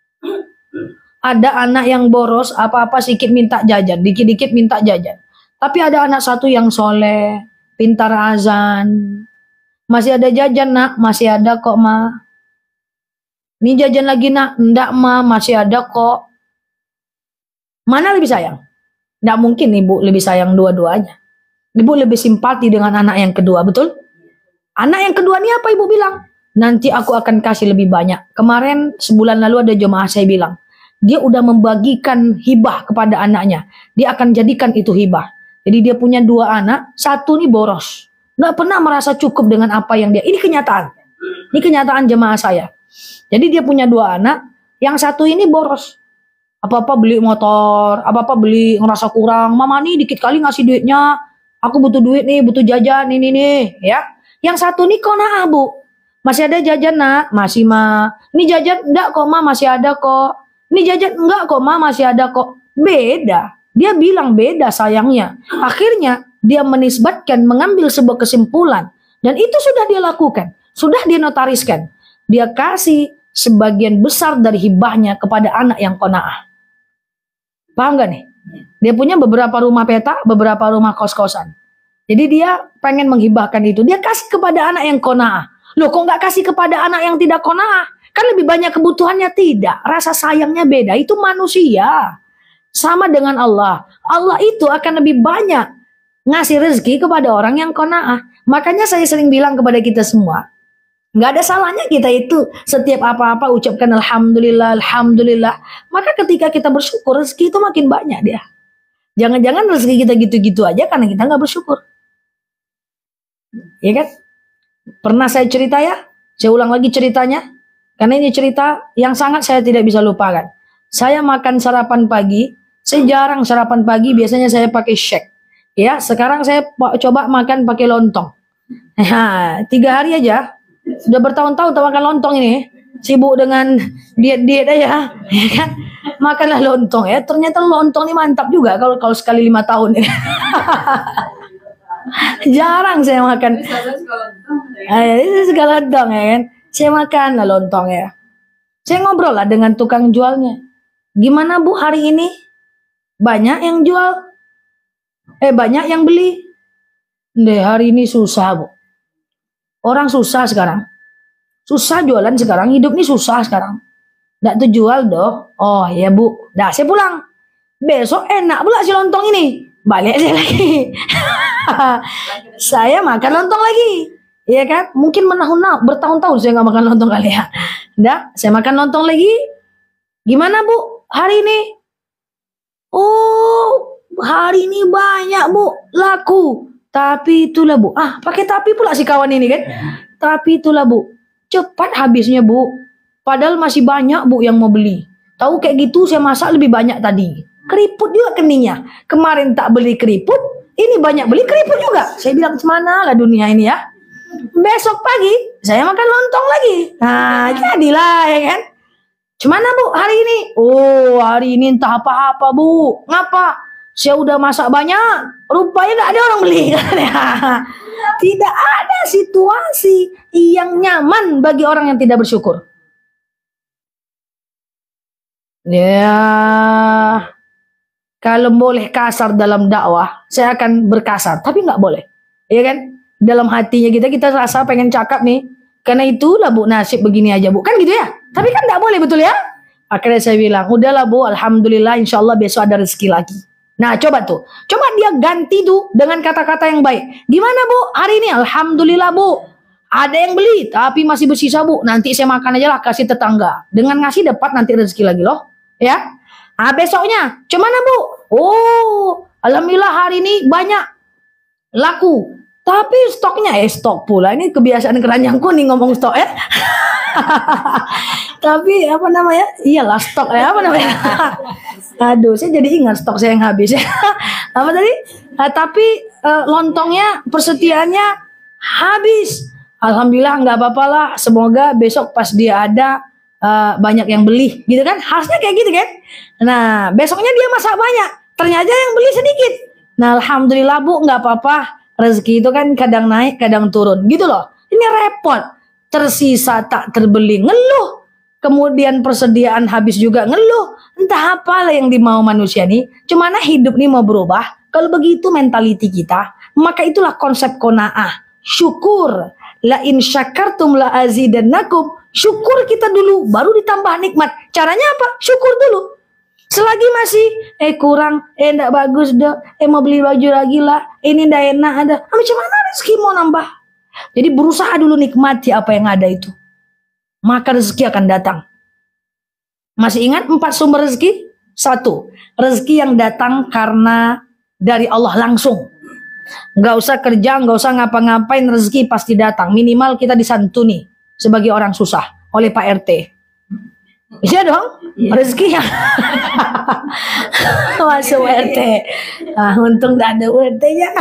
ada anak yang boros, apa-apa sedikit minta jajan, dikit-dikit minta jajan. Tapi ada anak satu yang soleh, pintar azan, masih ada jajan nak, masih ada kok ma. Ini jajan lagi nak, enggak ma, masih ada kok. Mana lebih sayang? Enggak mungkin ibu lebih sayang dua-duanya. Ibu lebih simpati dengan anak yang kedua, betul? Anak yang kedua ini apa ibu bilang? Nanti aku akan kasih lebih banyak. Kemarin sebulan lalu ada jemaah saya bilang, dia udah membagikan hibah kepada anaknya. Dia akan jadikan itu hibah. Jadi dia punya dua anak, satu nih boros. Nggak pernah merasa cukup dengan apa yang dia, ini kenyataan. Ini kenyataan jemaah saya. Jadi dia punya dua anak, yang satu ini boros. Apa-apa beli motor, apa-apa beli ngerasa kurang. Mama nih dikit kali ngasih duitnya, aku butuh duit nih, butuh jajan, ini nih, ya. Yang satu nih qanaah bu, masih ada jajan nak, masih ma. Ini jajan enggak kok ma, masih ada kok. Ini jajan enggak kok ma, masih ada kok. Beda, dia bilang beda sayangnya. Akhirnya dia menisbatkan, mengambil sebuah kesimpulan, dan itu sudah dia lakukan, sudah dia notariskan. Dia kasih sebagian besar dari hibahnya kepada anak yang qanaah. Paham gak nih? Dia punya beberapa rumah petak, beberapa rumah kos-kosan. Jadi dia pengen menghibahkan itu. Dia kasih kepada anak yang qanaah. Loh kok gak kasih kepada anak yang tidak qanaah? Kan lebih banyak kebutuhannya. Tidak. Rasa sayangnya beda. Itu manusia. Sama dengan Allah. Allah itu akan lebih banyak ngasih rezeki kepada orang yang qanaah. Makanya saya sering bilang kepada kita semua, nggak ada salahnya kita itu setiap apa-apa ucapkan alhamdulillah, alhamdulillah. Maka ketika kita bersyukur, rezeki itu makin banyak dia. Jangan-jangan rezeki kita gitu-gitu aja karena kita nggak bersyukur. Ya kan? Pernah saya cerita ya, Saya ulang lagi ceritanya, karena ini cerita yang sangat saya tidak bisa lupakan. Saya makan sarapan pagi, saya jarang sarapan pagi, biasanya saya pakai shake. Ya, sekarang saya coba makan pakai lontong. Nah, tiga hari aja, sudah bertahun-tahun tak makan lontong ini. Sibuk dengan diet-diet aja, ya kan? Makanlah lontong ya. Ternyata lontong ini mantap juga kalau kalau sekali lima tahun ya. Jarang saya makan. Ini segala lontong ya kan. Saya makan lah lontong ya. Saya ngobrol lah dengan tukang jualnya. Gimana Bu hari ini? Banyak yang jual? Eh banyak yang beli? Deh hari ini susah Bu. Orang susah sekarang. Susah jualan sekarang. Hidup ini susah sekarang. Nggak tuh jual doh. Oh ya Bu. Dah saya pulang. Besok enak pula si lontong ini. Balik saya lagi. Saya makan lontong lagi. Iya kan? Mungkin menahun-nahun, bertahun-tahun saya nggak makan lontong kali ya. Dah, saya makan lontong lagi. Gimana Bu hari ini? Oh, hari ini banyak Bu, laku. Tapi itulah Bu. Ah, pakai tapi pula si kawan ini kan. Tapi itulah Bu, cepat habisnya Bu. Padahal masih banyak Bu yang mau beli. Tahu kayak gitu saya masak lebih banyak tadi. Keriput juga keningnya. Kemarin tak beli keriput, ini banyak beli keriput juga. Saya bilang semana lah dunia ini ya. Besok pagi saya makan lontong lagi. Nah, jadilah ya kan. Gimana Bu hari ini? Oh hari ini entah apa-apa Bu. Ngapa? Saya udah masak banyak. Rupanya gak ada orang beli. Tidak ada situasi yang nyaman bagi orang yang tidak bersyukur. Ya, kalau boleh kasar dalam dakwah, saya akan berkasar. Tapi nggak boleh. Ya kan? Dalam hatinya kita, kita rasa pengen cakap nih. Karena itulah Bu, nasib begini aja Bu. Kan gitu ya? Tapi kan nggak boleh, betul ya? Akhirnya saya bilang, udahlah Bu, alhamdulillah insya Allah besok ada rezeki lagi. Nah coba tuh, coba dia ganti tuh dengan kata-kata yang baik. Gimana Bu, hari ini? Alhamdulillah Bu, ada yang beli, tapi masih bersisa Bu. Nanti saya makan aja lah, kasih tetangga. Dengan ngasih dapat nanti rezeki lagi loh. Ya, ah besoknya, gimana Bu? Oh, alhamdulillah hari ini banyak laku. Tapi stoknya, eh stok pula. Ini kebiasaan keranjangku nih ngomong stok ya. Tapi apa namanya? Iyalah stok ya, apa namanya? Aduh, saya jadi ingat stok saya yang habis ya. Apa tadi? Uh, tapi uh, lontongnya, persetiaannya habis. Alhamdulillah nggak apa-apa lah. Semoga besok pas dia ada uh, banyak yang beli, gitu kan? Harusnya kayak gitu kan? Nah, besoknya dia masak banyak. Ternyata yang beli sedikit. Nah, alhamdulillah Bu, nggak apa-apa. Rezeki itu kan kadang naik, kadang turun, gitu loh. Ini repot. Tersisa tak terbeli, ngeluh. Kemudian persediaan habis juga, ngeluh. Entah apalah yang dimau manusia nih. Cuma hidup nih mau berubah. Kalau begitu mentaliti kita, maka itulah konsep qanaah. Syukur. La in syakartum la azidannakum. Syukur kita dulu, baru ditambah nikmat. Caranya apa? Syukur dulu. Selagi masih, eh kurang, eh enggak bagus dong, eh mau beli baju lagi lah, ini enggak enak ada. Ah, macam mana rezeki mau nambah? Jadi berusaha dulu nikmati apa yang ada itu. Maka rezeki akan datang. Masih ingat empat sumber rezeki? Satu, rezeki yang datang karena dari Allah langsung. Nggak usah kerja, nggak usah ngapa-ngapain, rezeki pasti datang. Minimal kita disantuni sebagai orang susah oleh Pak R T. Bisa dong, yeah. Rezeki yang masuk U R T. Ah, untung tidak ada U R T-nya.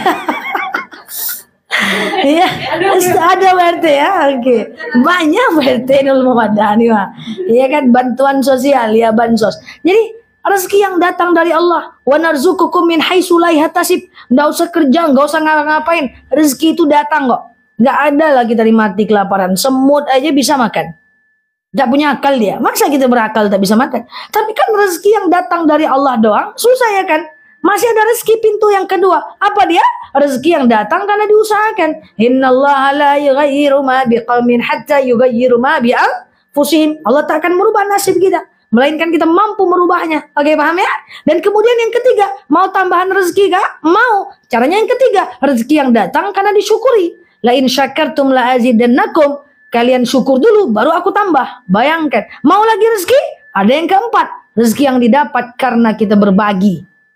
Iya, ada U R T ya, oke. Okay. Banyak U R T Nurul Mumadani mah. Iya kan, bantuan sosial ya, bansos. Jadi rezeki yang datang dari Allah. Wa narzuqukum min haitsu la yahtasib. Enggak usah kerja, enggak usah ngapa-ngapain. Rezeki itu datang kok. Enggak ada lah kita mati kelaparan. Semut aja bisa makan. Gak punya akal dia. Masa kita berakal tak bisa makan? Tapi kan rezeki yang datang dari Allah doang susah ya kan? Masih ada rezeki pintu yang kedua. Apa dia? Rezeki yang datang karena diusahakan. Innallaha la yughayyiru ma biqaumin hatta yughayyiru ma bi anfusihim. Allah tak akan merubah nasib kita, melainkan kita mampu merubahnya. Oke, paham ya? Dan kemudian yang ketiga, mau tambahan rezeki gak? Mau. Caranya yang ketiga, rezeki yang datang karena disyukuri. La in syakartum la azidannakum. Kalian syukur dulu, baru aku tambah. Bayangkan, mau lagi rezeki? Ada yang keempat, rezeki yang didapat karena kita berbagi.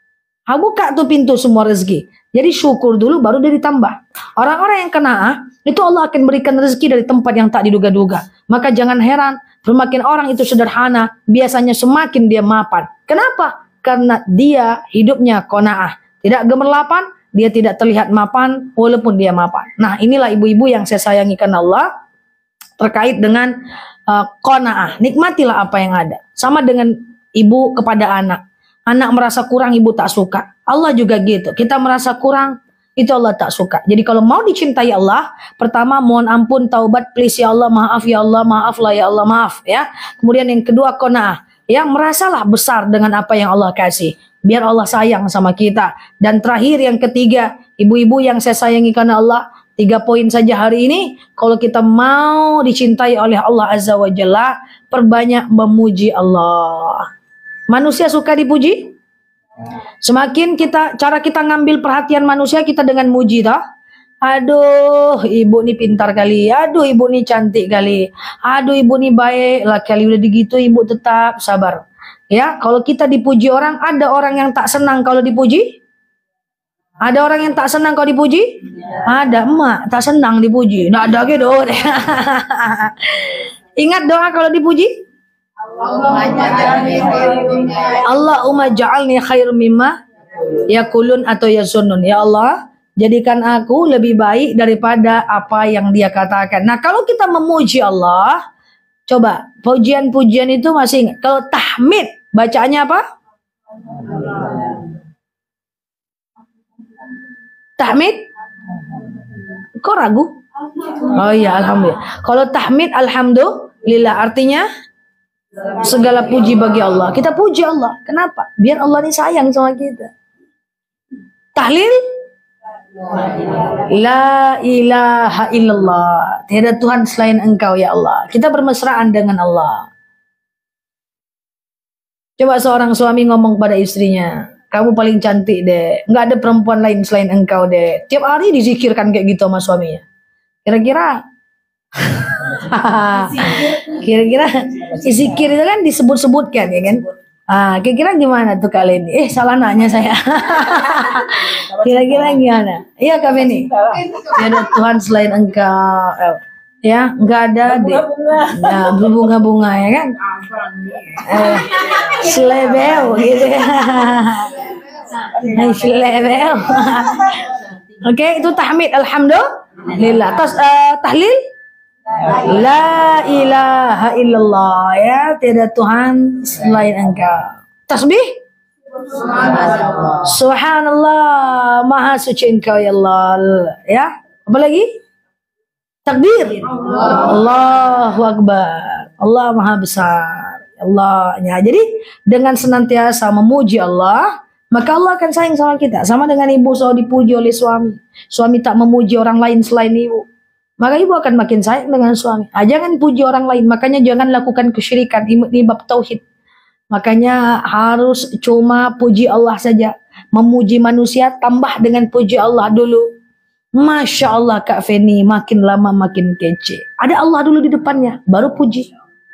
Ha, buka tuh pintu semua rezeki. Jadi syukur dulu baru dia ditambah. Orang-orang yang kena itu Allah akan berikan rezeki dari tempat yang tak diduga-duga. Maka jangan heran, semakin orang itu sederhana, biasanya semakin dia mapan. Kenapa? Karena dia hidupnya qanaah, tidak gemerlapan, dia tidak terlihat mapan walaupun dia mapan. Nah, inilah ibu-ibu yang saya sayangi karena Allah terkait dengan uh, qanaah. Nikmatilah apa yang ada. Sama dengan ibu kepada anak. Anak merasa kurang, ibu tak suka. Allah juga gitu. Kita merasa kurang, itu Allah tak suka. Jadi kalau mau dicintai Allah, pertama mohon ampun, taubat, please ya Allah, maaf ya Allah, maaf lah ya Allah, maaf ya. Kemudian yang kedua qanaah, ya merasalah besar dengan apa yang Allah kasih. Biar Allah sayang sama kita. Dan terakhir yang ketiga, ibu-ibu yang saya sayangi karena Allah, tiga poin saja hari ini. Kalau kita mau dicintai oleh Allah Azza wa Jalla, perbanyak memuji Allah. Manusia suka dipuji? Semakin kita cara kita ngambil perhatian manusia, kita dengan muji toh. Aduh, ibu nih pintar kali. Aduh, ibu nih cantik kali. Aduh, ibu nih baik lah kali. Udah begitu ibu tetap sabar. Ya, kalau kita dipuji orang, ada orang yang tak senang kalau dipuji? Ada orang yang tak senang kalau dipuji? Ada, emak tak senang dipuji. Nggak ada gitu. Ingat doa kalau dipuji? Allahumma ja'alni khair mimma yakulun atau yasunun. Ya Allah, jadikan aku lebih baik daripada apa yang dia katakan. Nah, kalau kita memuji Allah, coba pujian-pujian itu masih ingat. Kalau tahmid, bacaannya apa? Tahmid? Kok ragu? Oh iya, alhamdulillah. Kalau tahmid, alhamdulillah, artinya segala puji bagi Allah. Kita puji Allah. Kenapa? Biar Allah ini sayang sama kita. Tahlil? La ilaha illallah. Tiada Tuhan selain Engkau ya Allah. Kita bermesraan dengan Allah. Coba seorang suami ngomong pada istrinya, kamu paling cantik deh. Nggak ada perempuan lain selain Engkau deh. Tiap hari dizikirkan kayak gitu sama suaminya. Kira-kira kira-kira zikir itu kan disebut-sebutkan ya kan? Ah, kira-kira gimana tuh kali ini? Eh, salah nanya saya. Kira-kira gimana? Iya Kak Beni. Ya ada Tuhan selain Engkau. Ya, nggak ada deh. Nah, berbunga-bunga ya kan? Eh, selebel gitu ya. Selebel. Oke, itu tahmid alhamdulillah. Terus uh, tahlil? La ilaha illallah, ya tiada Tuhan selain Engkau. Tasbih? Subhanallah, maha suci Engkau ya Allah. Ya, apa lagi? Takbir. Allahu Akbar. Allah maha besar. Allah. Ya, jadi dengan senantiasa memuji Allah, maka Allah akan sayang sama kita. Sama dengan ibu selalu dipuji oleh suami. Suami tak memuji orang lain selain ibu, maka ibu akan makin sayang dengan suami. Ah, jangan puji orang lain. Makanya jangan lakukan kesyirikan di bab tauhid. Makanya harus cuma puji Allah saja. Memuji manusia tambah dengan puji Allah dulu. Masya Allah Kak Feni, makin lama makin kece. Ada Allah dulu di depannya, baru puji.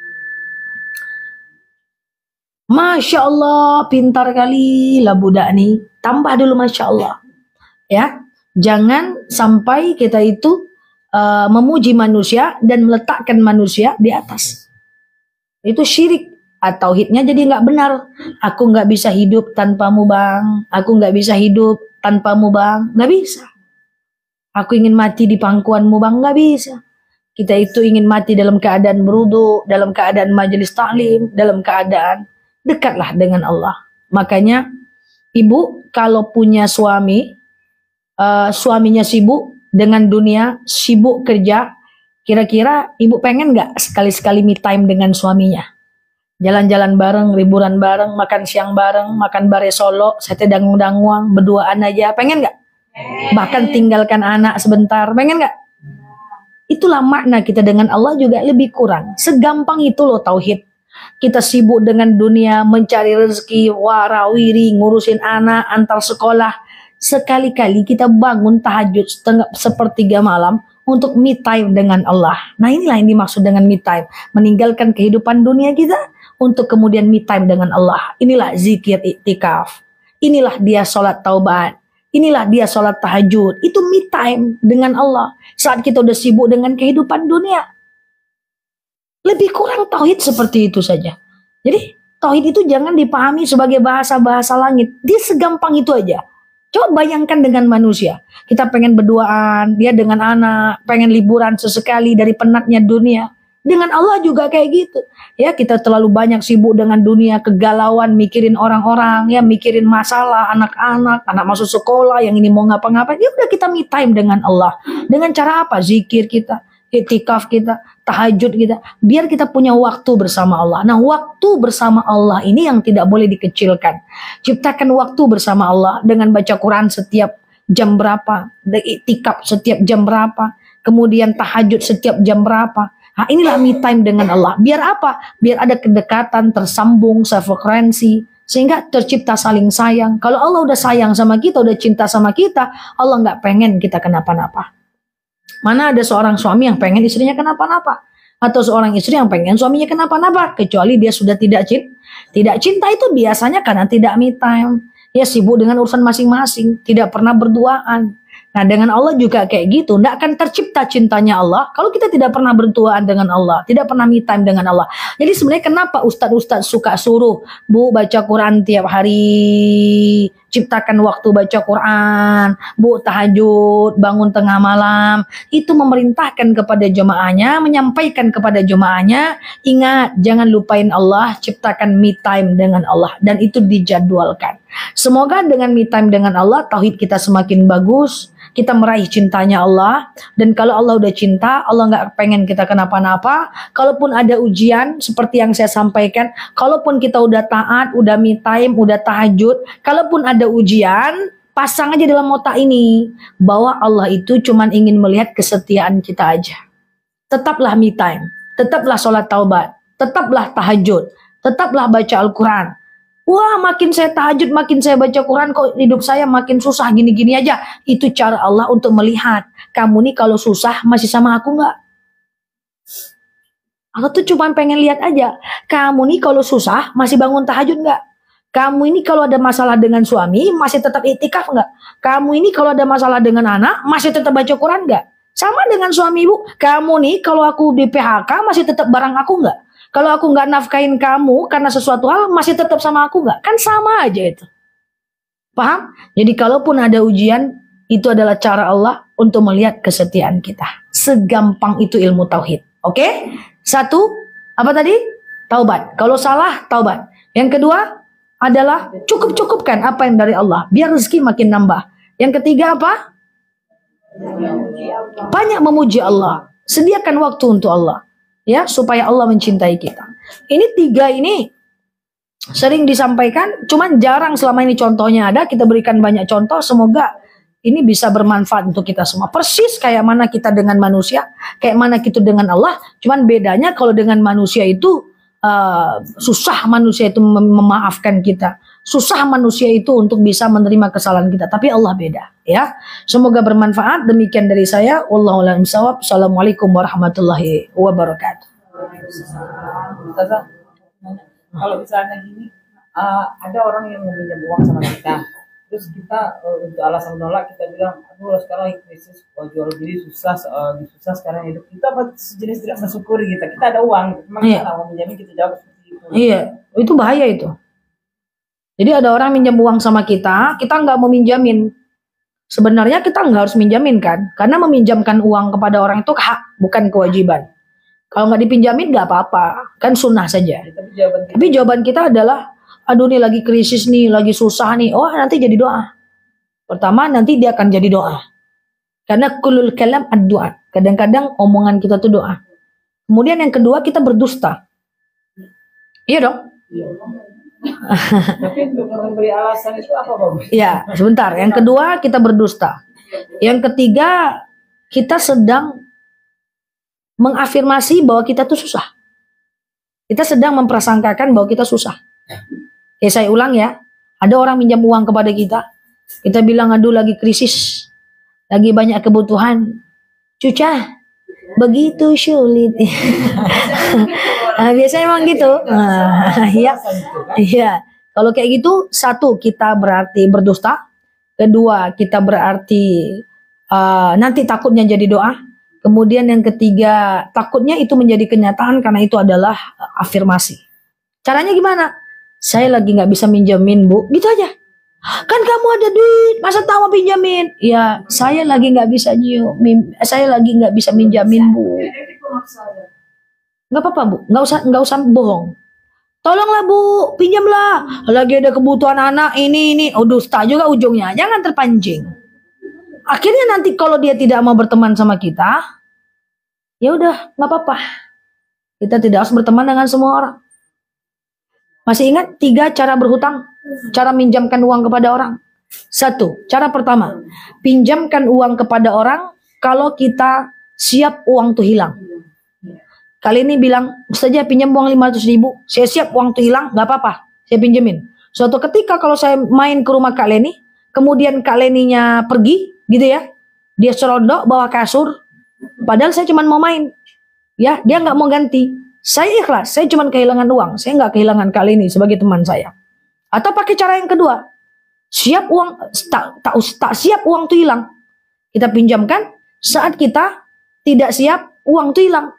Masya Allah, pintar kali lah budak nih. Tambah dulu Masya Allah. Ya, jangan sampai kita itu Uh, memuji manusia dan meletakkan manusia di atas. Itu syirik. Atau tauhidnya jadi nggak benar. Aku nggak bisa hidup tanpamu bang. Aku nggak bisa hidup tanpamu bang. Nggak bisa. Aku ingin mati di pangkuanmu bang. Nggak bisa. Kita itu ingin mati dalam keadaan berwudu, dalam keadaan majelis taklim, dalam keadaan dekatlah dengan Allah. Makanya ibu kalau punya suami, uh, suaminya sibuk dengan dunia, sibuk kerja, kira-kira ibu pengen nggak sekali-sekali me time dengan suaminya? Jalan-jalan bareng, liburan bareng, makan siang bareng, makan bare solo, sate dangung-danguang, berduaan aja, pengen nggak? Bahkan tinggalkan anak sebentar, pengen nggak? Itulah makna kita dengan Allah juga lebih kurang. Segampang itu loh tauhid. Kita sibuk dengan dunia, mencari rezeki, warawiri, ngurusin anak, antar sekolah. Sekali-kali kita bangun tahajud setengah sepertiga malam untuk me time dengan Allah. Nah, inilah yang dimaksud dengan me time. Meninggalkan kehidupan dunia kita untuk kemudian me time dengan Allah. Inilah zikir iktikaf. Inilah dia sholat taubat. Inilah dia sholat tahajud. Itu me time dengan Allah. Saat kita udah sibuk dengan kehidupan dunia. Lebih kurang tauhid seperti itu saja. Jadi tauhid itu jangan dipahami sebagai bahasa-bahasa langit. Dia segampang itu aja. Coba bayangkan dengan manusia. Kita pengen berduaan, dia dengan anak, pengen liburan sesekali dari penatnya dunia. Dengan Allah juga kayak gitu. Ya, kita terlalu banyak sibuk dengan dunia, kegalauan, mikirin orang-orang, ya mikirin masalah anak-anak, anak masuk sekolah, yang ini mau ngapa-ngapain. Ya udah, kita me time dengan Allah. Dengan cara apa? Zikir kita, iktikaf kita, tahajud kita, biar kita punya waktu bersama Allah. Nah, waktu bersama Allah ini yang tidak boleh dikecilkan. Ciptakan waktu bersama Allah dengan baca Quran setiap jam berapa, iktikaf setiap jam berapa, kemudian tahajud setiap jam berapa. Nah, inilah me time dengan Allah. Biar apa? Biar ada kedekatan, tersambung, sefrekuensi, sehingga tercipta saling sayang. Kalau Allah udah sayang sama kita, udah cinta sama kita, Allah nggak pengen kita kenapa-napa. Mana ada seorang suami yang pengen istrinya kenapa-napa? Atau seorang istri yang pengen suaminya kenapa-napa? Kecuali dia sudah tidak cinta. Tidak cinta itu biasanya karena tidak me time. Ya sibuk dengan urusan masing-masing. Tidak pernah berduaan. Nah, dengan Allah juga kayak gitu. Tidak akan tercipta cintanya Allah kalau kita tidak pernah berduaan dengan Allah. Tidak pernah me time dengan Allah. Jadi sebenarnya kenapa ustadz-ustadz suka suruh, Bu, baca Quran tiap hari. Ciptakan waktu baca Quran. Bu, tahajud, bangun tengah malam. Itu memerintahkan kepada jemaahnya, menyampaikan kepada jemaahnya. Ingat, jangan lupain Allah. Ciptakan me time dengan Allah. Dan itu dijadwalkan. Semoga dengan me time dengan Allah, tauhid kita semakin bagus. Kita meraih cintanya Allah. Dan kalau Allah udah cinta, Allah nggak pengen kita kenapa-napa. Kalaupun ada ujian, seperti yang saya sampaikan, kalaupun kita udah taat, udah me time, udah tahajud, kalaupun ada ujian, pasang aja dalam otak ini, bahwa Allah itu cuman ingin melihat kesetiaan kita aja. Tetaplah me time, tetaplah sholat taubat, tetaplah tahajud, tetaplah baca Al-Quran. Wah, makin saya tahajud, makin saya baca Quran, kok hidup saya makin susah gini-gini aja. Itu cara Allah untuk melihat, kamu nih kalau susah masih sama aku nggak? Allah tuh cuma pengen lihat aja, kamu nih kalau susah masih bangun tahajud nggak? Kamu ini kalau ada masalah dengan suami masih tetap iktikaf nggak? Kamu ini kalau ada masalah dengan anak masih tetap baca Quran nggak? Sama dengan suami ibu, kamu nih kalau aku di P H K masih tetap bareng aku nggak? Kalau aku nggak nafkain kamu karena sesuatu hal, masih tetap sama aku nggak? Kan sama aja itu. Paham? Jadi kalaupun ada ujian, itu adalah cara Allah untuk melihat kesetiaan kita. Segampang itu ilmu tauhid. Oke? Satu, apa tadi? Taubat. Kalau salah, taubat. Yang kedua adalah cukup-cukupkan apa yang dari Allah. Biar rezeki makin nambah. Yang ketiga apa? Banyak memuji Allah. Sediakan waktu untuk Allah. Ya, supaya Allah mencintai kita. Ini tiga ini sering disampaikan, cuman jarang selama ini contohnya ada. Kita berikan banyak contoh, semoga ini bisa bermanfaat untuk kita semua. Persis kayak mana kita dengan manusia, kayak mana kita dengan Allah. Cuman bedanya kalau dengan manusia itu uh, susah manusia itu mem memaafkan kita. Susah manusia itu untuk bisa menerima kesalahan kita. Tapi Allah beda. Ya, semoga bermanfaat. Demikian dari saya. Wallahu a'lam bishawab. Assalamualaikum warahmatullahi wabarakatuh. Ustazah, kalau misalnya gini, uh, ada orang yang meminjam uang sama kita, terus kita uh, untuk alasan menolak kita bilang, aduh sekarang krisis, oh, jual beli susah, uh, susah sekarang hidup kita, apa sejenis tidak mensyukuri kita, kita ada uang, memang iya. Kita mau minjamin kita jawab seperti itu. Iya, itu bahaya itu. Jadi ada orang minjam uang sama kita, kita nggak mau minjamin. Sebenarnya kita nggak harus minjamin kan, karena meminjamkan uang kepada orang itu hak, bukan kewajiban. Kalau nggak dipinjamin nggak apa-apa, kan sunnah saja. Tapi jawaban kita, Tapi jawaban kita adalah, aduh nih lagi krisis nih, lagi susah nih. Oh nanti jadi doa. Pertama nanti dia akan jadi doa. Karena kulul kalam ad-doa. Kadang-kadang omongan kita tuh doa. Kemudian yang kedua kita berdusta. Iya dong. tapi untuk memberi alasan itu apa Bapak? Ya, sebentar. Yang kedua kita berdusta. Yang ketiga kita sedang mengafirmasi bahwa kita tuh susah. Kita sedang memprasangkakan bahwa kita susah. Ya saya ulang ya. Ada orang minjam uang kepada kita. Kita bilang aduh lagi krisis. Lagi banyak kebutuhan. Cucah. Begitu sulit. Nah, biasanya emang gitu. Iya. Iya. Kalau kayak gitu, satu kita berarti berdusta, kedua kita berarti uh, nanti takutnya jadi doa, kemudian yang ketiga takutnya itu menjadi kenyataan karena itu adalah uh, afirmasi. Caranya gimana? Saya lagi nggak bisa minjemin bu, gitu aja. Kan kamu ada duit, masa tahu mau pinjamin? Ya, saya lagi nggak bisa nyium, saya lagi nggak bisa minjamin bu. Nggak apa-apa bu, nggak usah nggak usah bohong. Tolonglah bu, pinjamlah. Lagi ada kebutuhan anak ini ini. Oh dusta juga ujungnya. Jangan terpancing. Akhirnya nanti kalau dia tidak mau berteman sama kita, ya udah nggak apa-apa. Kita tidak harus berteman dengan semua orang. Masih ingat tiga cara berhutang? Cara minjamkan uang kepada orang. Satu, cara pertama, pinjamkan uang kepada orang kalau kita siap uang tuh hilang. Kali ini bilang, saja pinjam uang lima ratus ribu, saya siap uang tuh hilang, nggak apa-apa, saya pinjemin. Suatu ketika kalau saya main ke rumah Kak Leni, kemudian Kak Leninya pergi, gitu ya, dia serondok bawa kasur, padahal saya cuma mau main, ya, dia nggak mau ganti. Saya ikhlas, saya cuma kehilangan uang, saya nggak kehilangan Kak Leni sebagai teman saya. Atau pakai cara yang kedua, siap uang tak, tak, tak siap uang tuh hilang, kita pinjamkan saat kita tidak siap uang tuh hilang.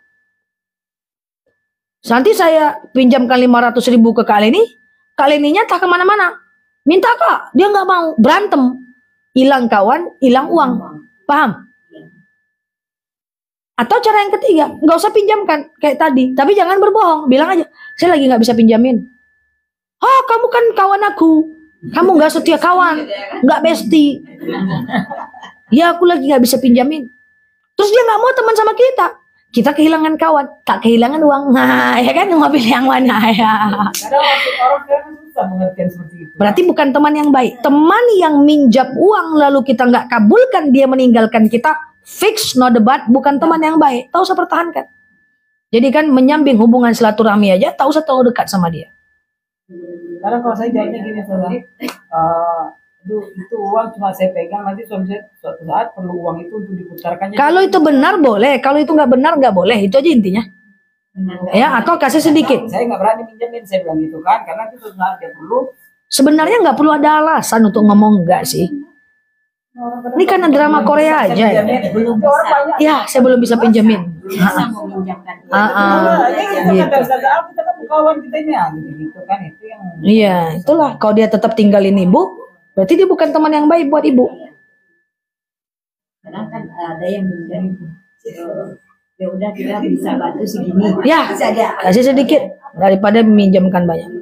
Nanti saya pinjamkan lima ratus ribu ke Kak Leni, Kak Leninya tak kemana-mana, minta kak, dia nggak mau, berantem, hilang kawan, hilang uang, paham? Atau cara yang ketiga, nggak usah pinjamkan kayak tadi, tapi jangan berbohong, bilang aja, saya lagi nggak bisa pinjamin. Oh, kamu kan kawan aku. Kamu nggak setia kawan, nggak bestie. Ya, aku lagi nggak bisa pinjamin. Terus dia nggak mau teman sama kita. Kita kehilangan kawan, tak kehilangan uang. Nah, ya kan, mau pilih yang mana ya? Kadang orang kan susah mengerti seperti itu. Berarti bukan teman yang baik. Teman yang minjam uang lalu kita nggak kabulkan, dia meninggalkan kita. Fix, no debat, bukan teman yang baik. Tak usah pertahankan. Jadi kan menyambing hubungan silaturahmi aja, tak usah terlalu dekat sama dia. Karena kalau saya jawabnya gini, saudara, uh, itu, itu uang cuma saya pegang, nanti suatu saat, suatu saat perlu uang itu untuk diputarkannya. Kalau itu benar boleh, kalau itu nggak benar nggak boleh, itu aja intinya. Ya, atau kasih sedikit. Saya nggak berani pinjamin, saya bilang gitu kan, karena itu suatu saat dia perlu. Sebenarnya nggak perlu ada alasan untuk ngomong enggak sih. Ini karena drama Korea aja ya. Belum bisa. Ya, saya belum bisa pinjemin. Bisa meminjamkan. Ah, ah. Nah, ya, kita Gitu. kan bisa tahu, kita kan kawan kita ini, ah, gitu kan, itu yang. Iya, itulah. Kalau dia tetap tinggalin ibu, berarti dia bukan teman yang baik buat ibu. Kadang kan ada yang minjam, eh, ya udah kita bisa bantu segini. Ya, saja. kasih sedikit daripada meminjamkan banyak.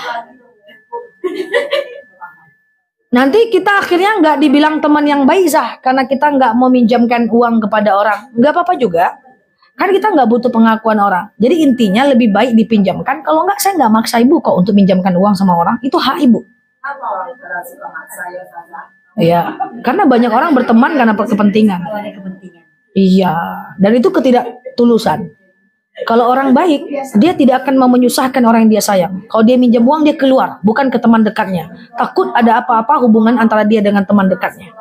Nanti kita akhirnya nggak dibilang teman yang baik sah, karena kita nggak mau minjamkan uang kepada orang. Nggak apa-apa juga. Kan kita nggak butuh pengakuan orang. Jadi intinya lebih baik dipinjamkan. Kalau nggak, saya nggak maksa ibu kok untuk minjamkan uang sama orang. Itu hak ibu. Apa orang pada suka maksa ya sama? Iya, karena banyak orang berteman karena kepentingan. Ada kepentingan. Iya, dan itu ketidaktulusan. Kalau orang baik, dia tidak akan mau menyusahkan orang yang dia sayang. Kalau dia minjam uang, dia keluar, bukan ke teman dekatnya. Takut ada apa-apa hubungan antara dia dengan teman dekatnya.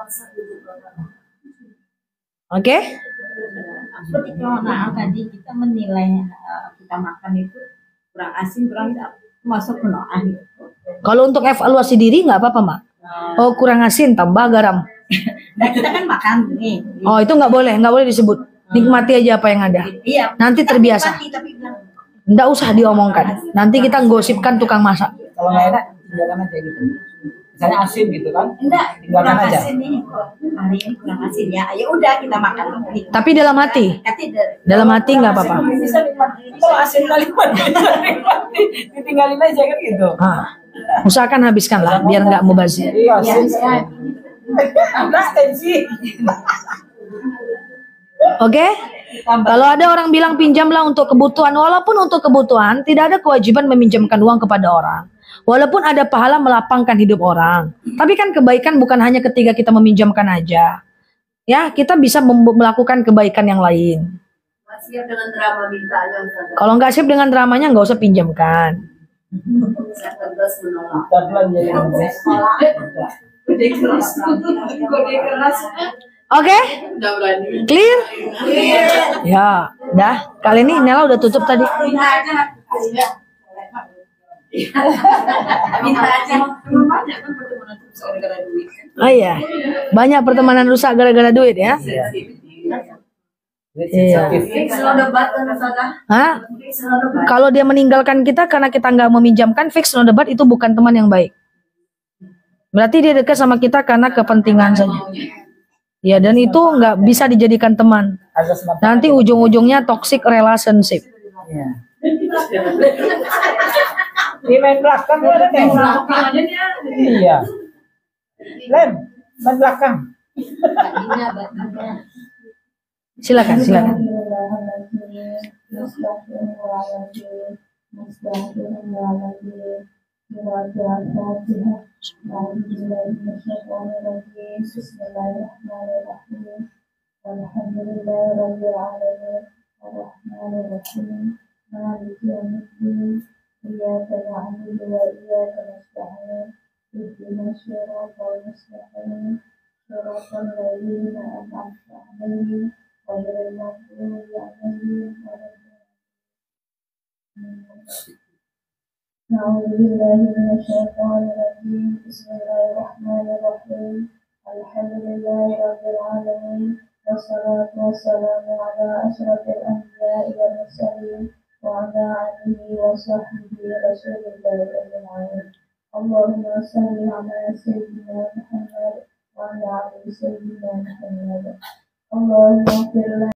Oke? Okay? Seperti kalau Naal tadi kita menilai uh, kita makan itu kurang asin, kurang masuk ke Noah. Kalau untuk evaluasi diri nggak apa-apa, Mak. Oh, kurang asin, tambah garam. Nah, kita kan makan nih. Oh, itu nggak boleh, nggak boleh disebut. Nikmati aja apa yang ada. Iya. Nanti terbiasa. Nikmati, tapi bilang, Nggak usah diomongkan. Nanti kita gosipkan tukang masak. Kalau nggak enak, tinggalkan aja gitu. Misalnya asin gitu kan, enggak, tinggalkan kurang aja. asin nih. Hari ini kurang asin ya. Ya udah kita makan. Tapi dalam hati. Nanti dari- Dalam hati nggak apa-apa. Bisa nikmati. Kalau asin kali bisa nikmati, ditinggalin aja kan gitu. Ah, usahakan habiskanlah biar nggak mubazir. Iya, Ya, asin. ya. Nah, tensi. Oke? Kalau ada orang bilang pinjamlah untuk kebutuhan, walaupun untuk kebutuhan tidak ada kewajiban meminjamkan uang kepada orang. Walaupun ada pahala melapangkan hidup orang. Tapi kan kebaikan bukan hanya ketika kita meminjamkan aja. Ya, kita bisa mem- melakukan kebaikan yang lain. Siap dengan drama mintanya. Ustaz. Kalau nggak siap dengan dramanya, nggak usah pinjamkan. Saya tegas menolak. Tatuan jadi best. Gede keras. Gede keras. Oke? Udah berani. Clear? Ya, dah. Kali ini Nela udah tutup tadi. Minta aja. Memang banyak kan pertemanan itu bisa gara-gara duit kan. Oh iya, banyak pertemanan rusak gara-gara duit ya. Iya. Fix no debat kan saudara. Hah? Fix no debat. Kalau dia meninggalkan kita karena kita nggak meminjamkan, fix no debat, itu bukan teman yang baik. Berarti dia dekat sama kita karena kepentingan saja. Ya, dan itu nggak bisa dijadikan teman. Azas mata. Nanti ujung-ujungnya toxic relationship. Iya. Di main belakang ada nih. Belakang aja dia. Iya. Lem, main belakang. Badinya, badinya. Silakan, silakan. أعوذ بالله من الشيطان الرجيم بسم الله الرحمن الرحيم الحمد لله رب العالمين والصلاة والسلام على أشرف الأنبياء والمرسلين وعلى آله وصحبه رسول الله أجمعين اللهم صل على سيدنا محمد وعلى آل سيدنا محمد اللهم اغفر لنا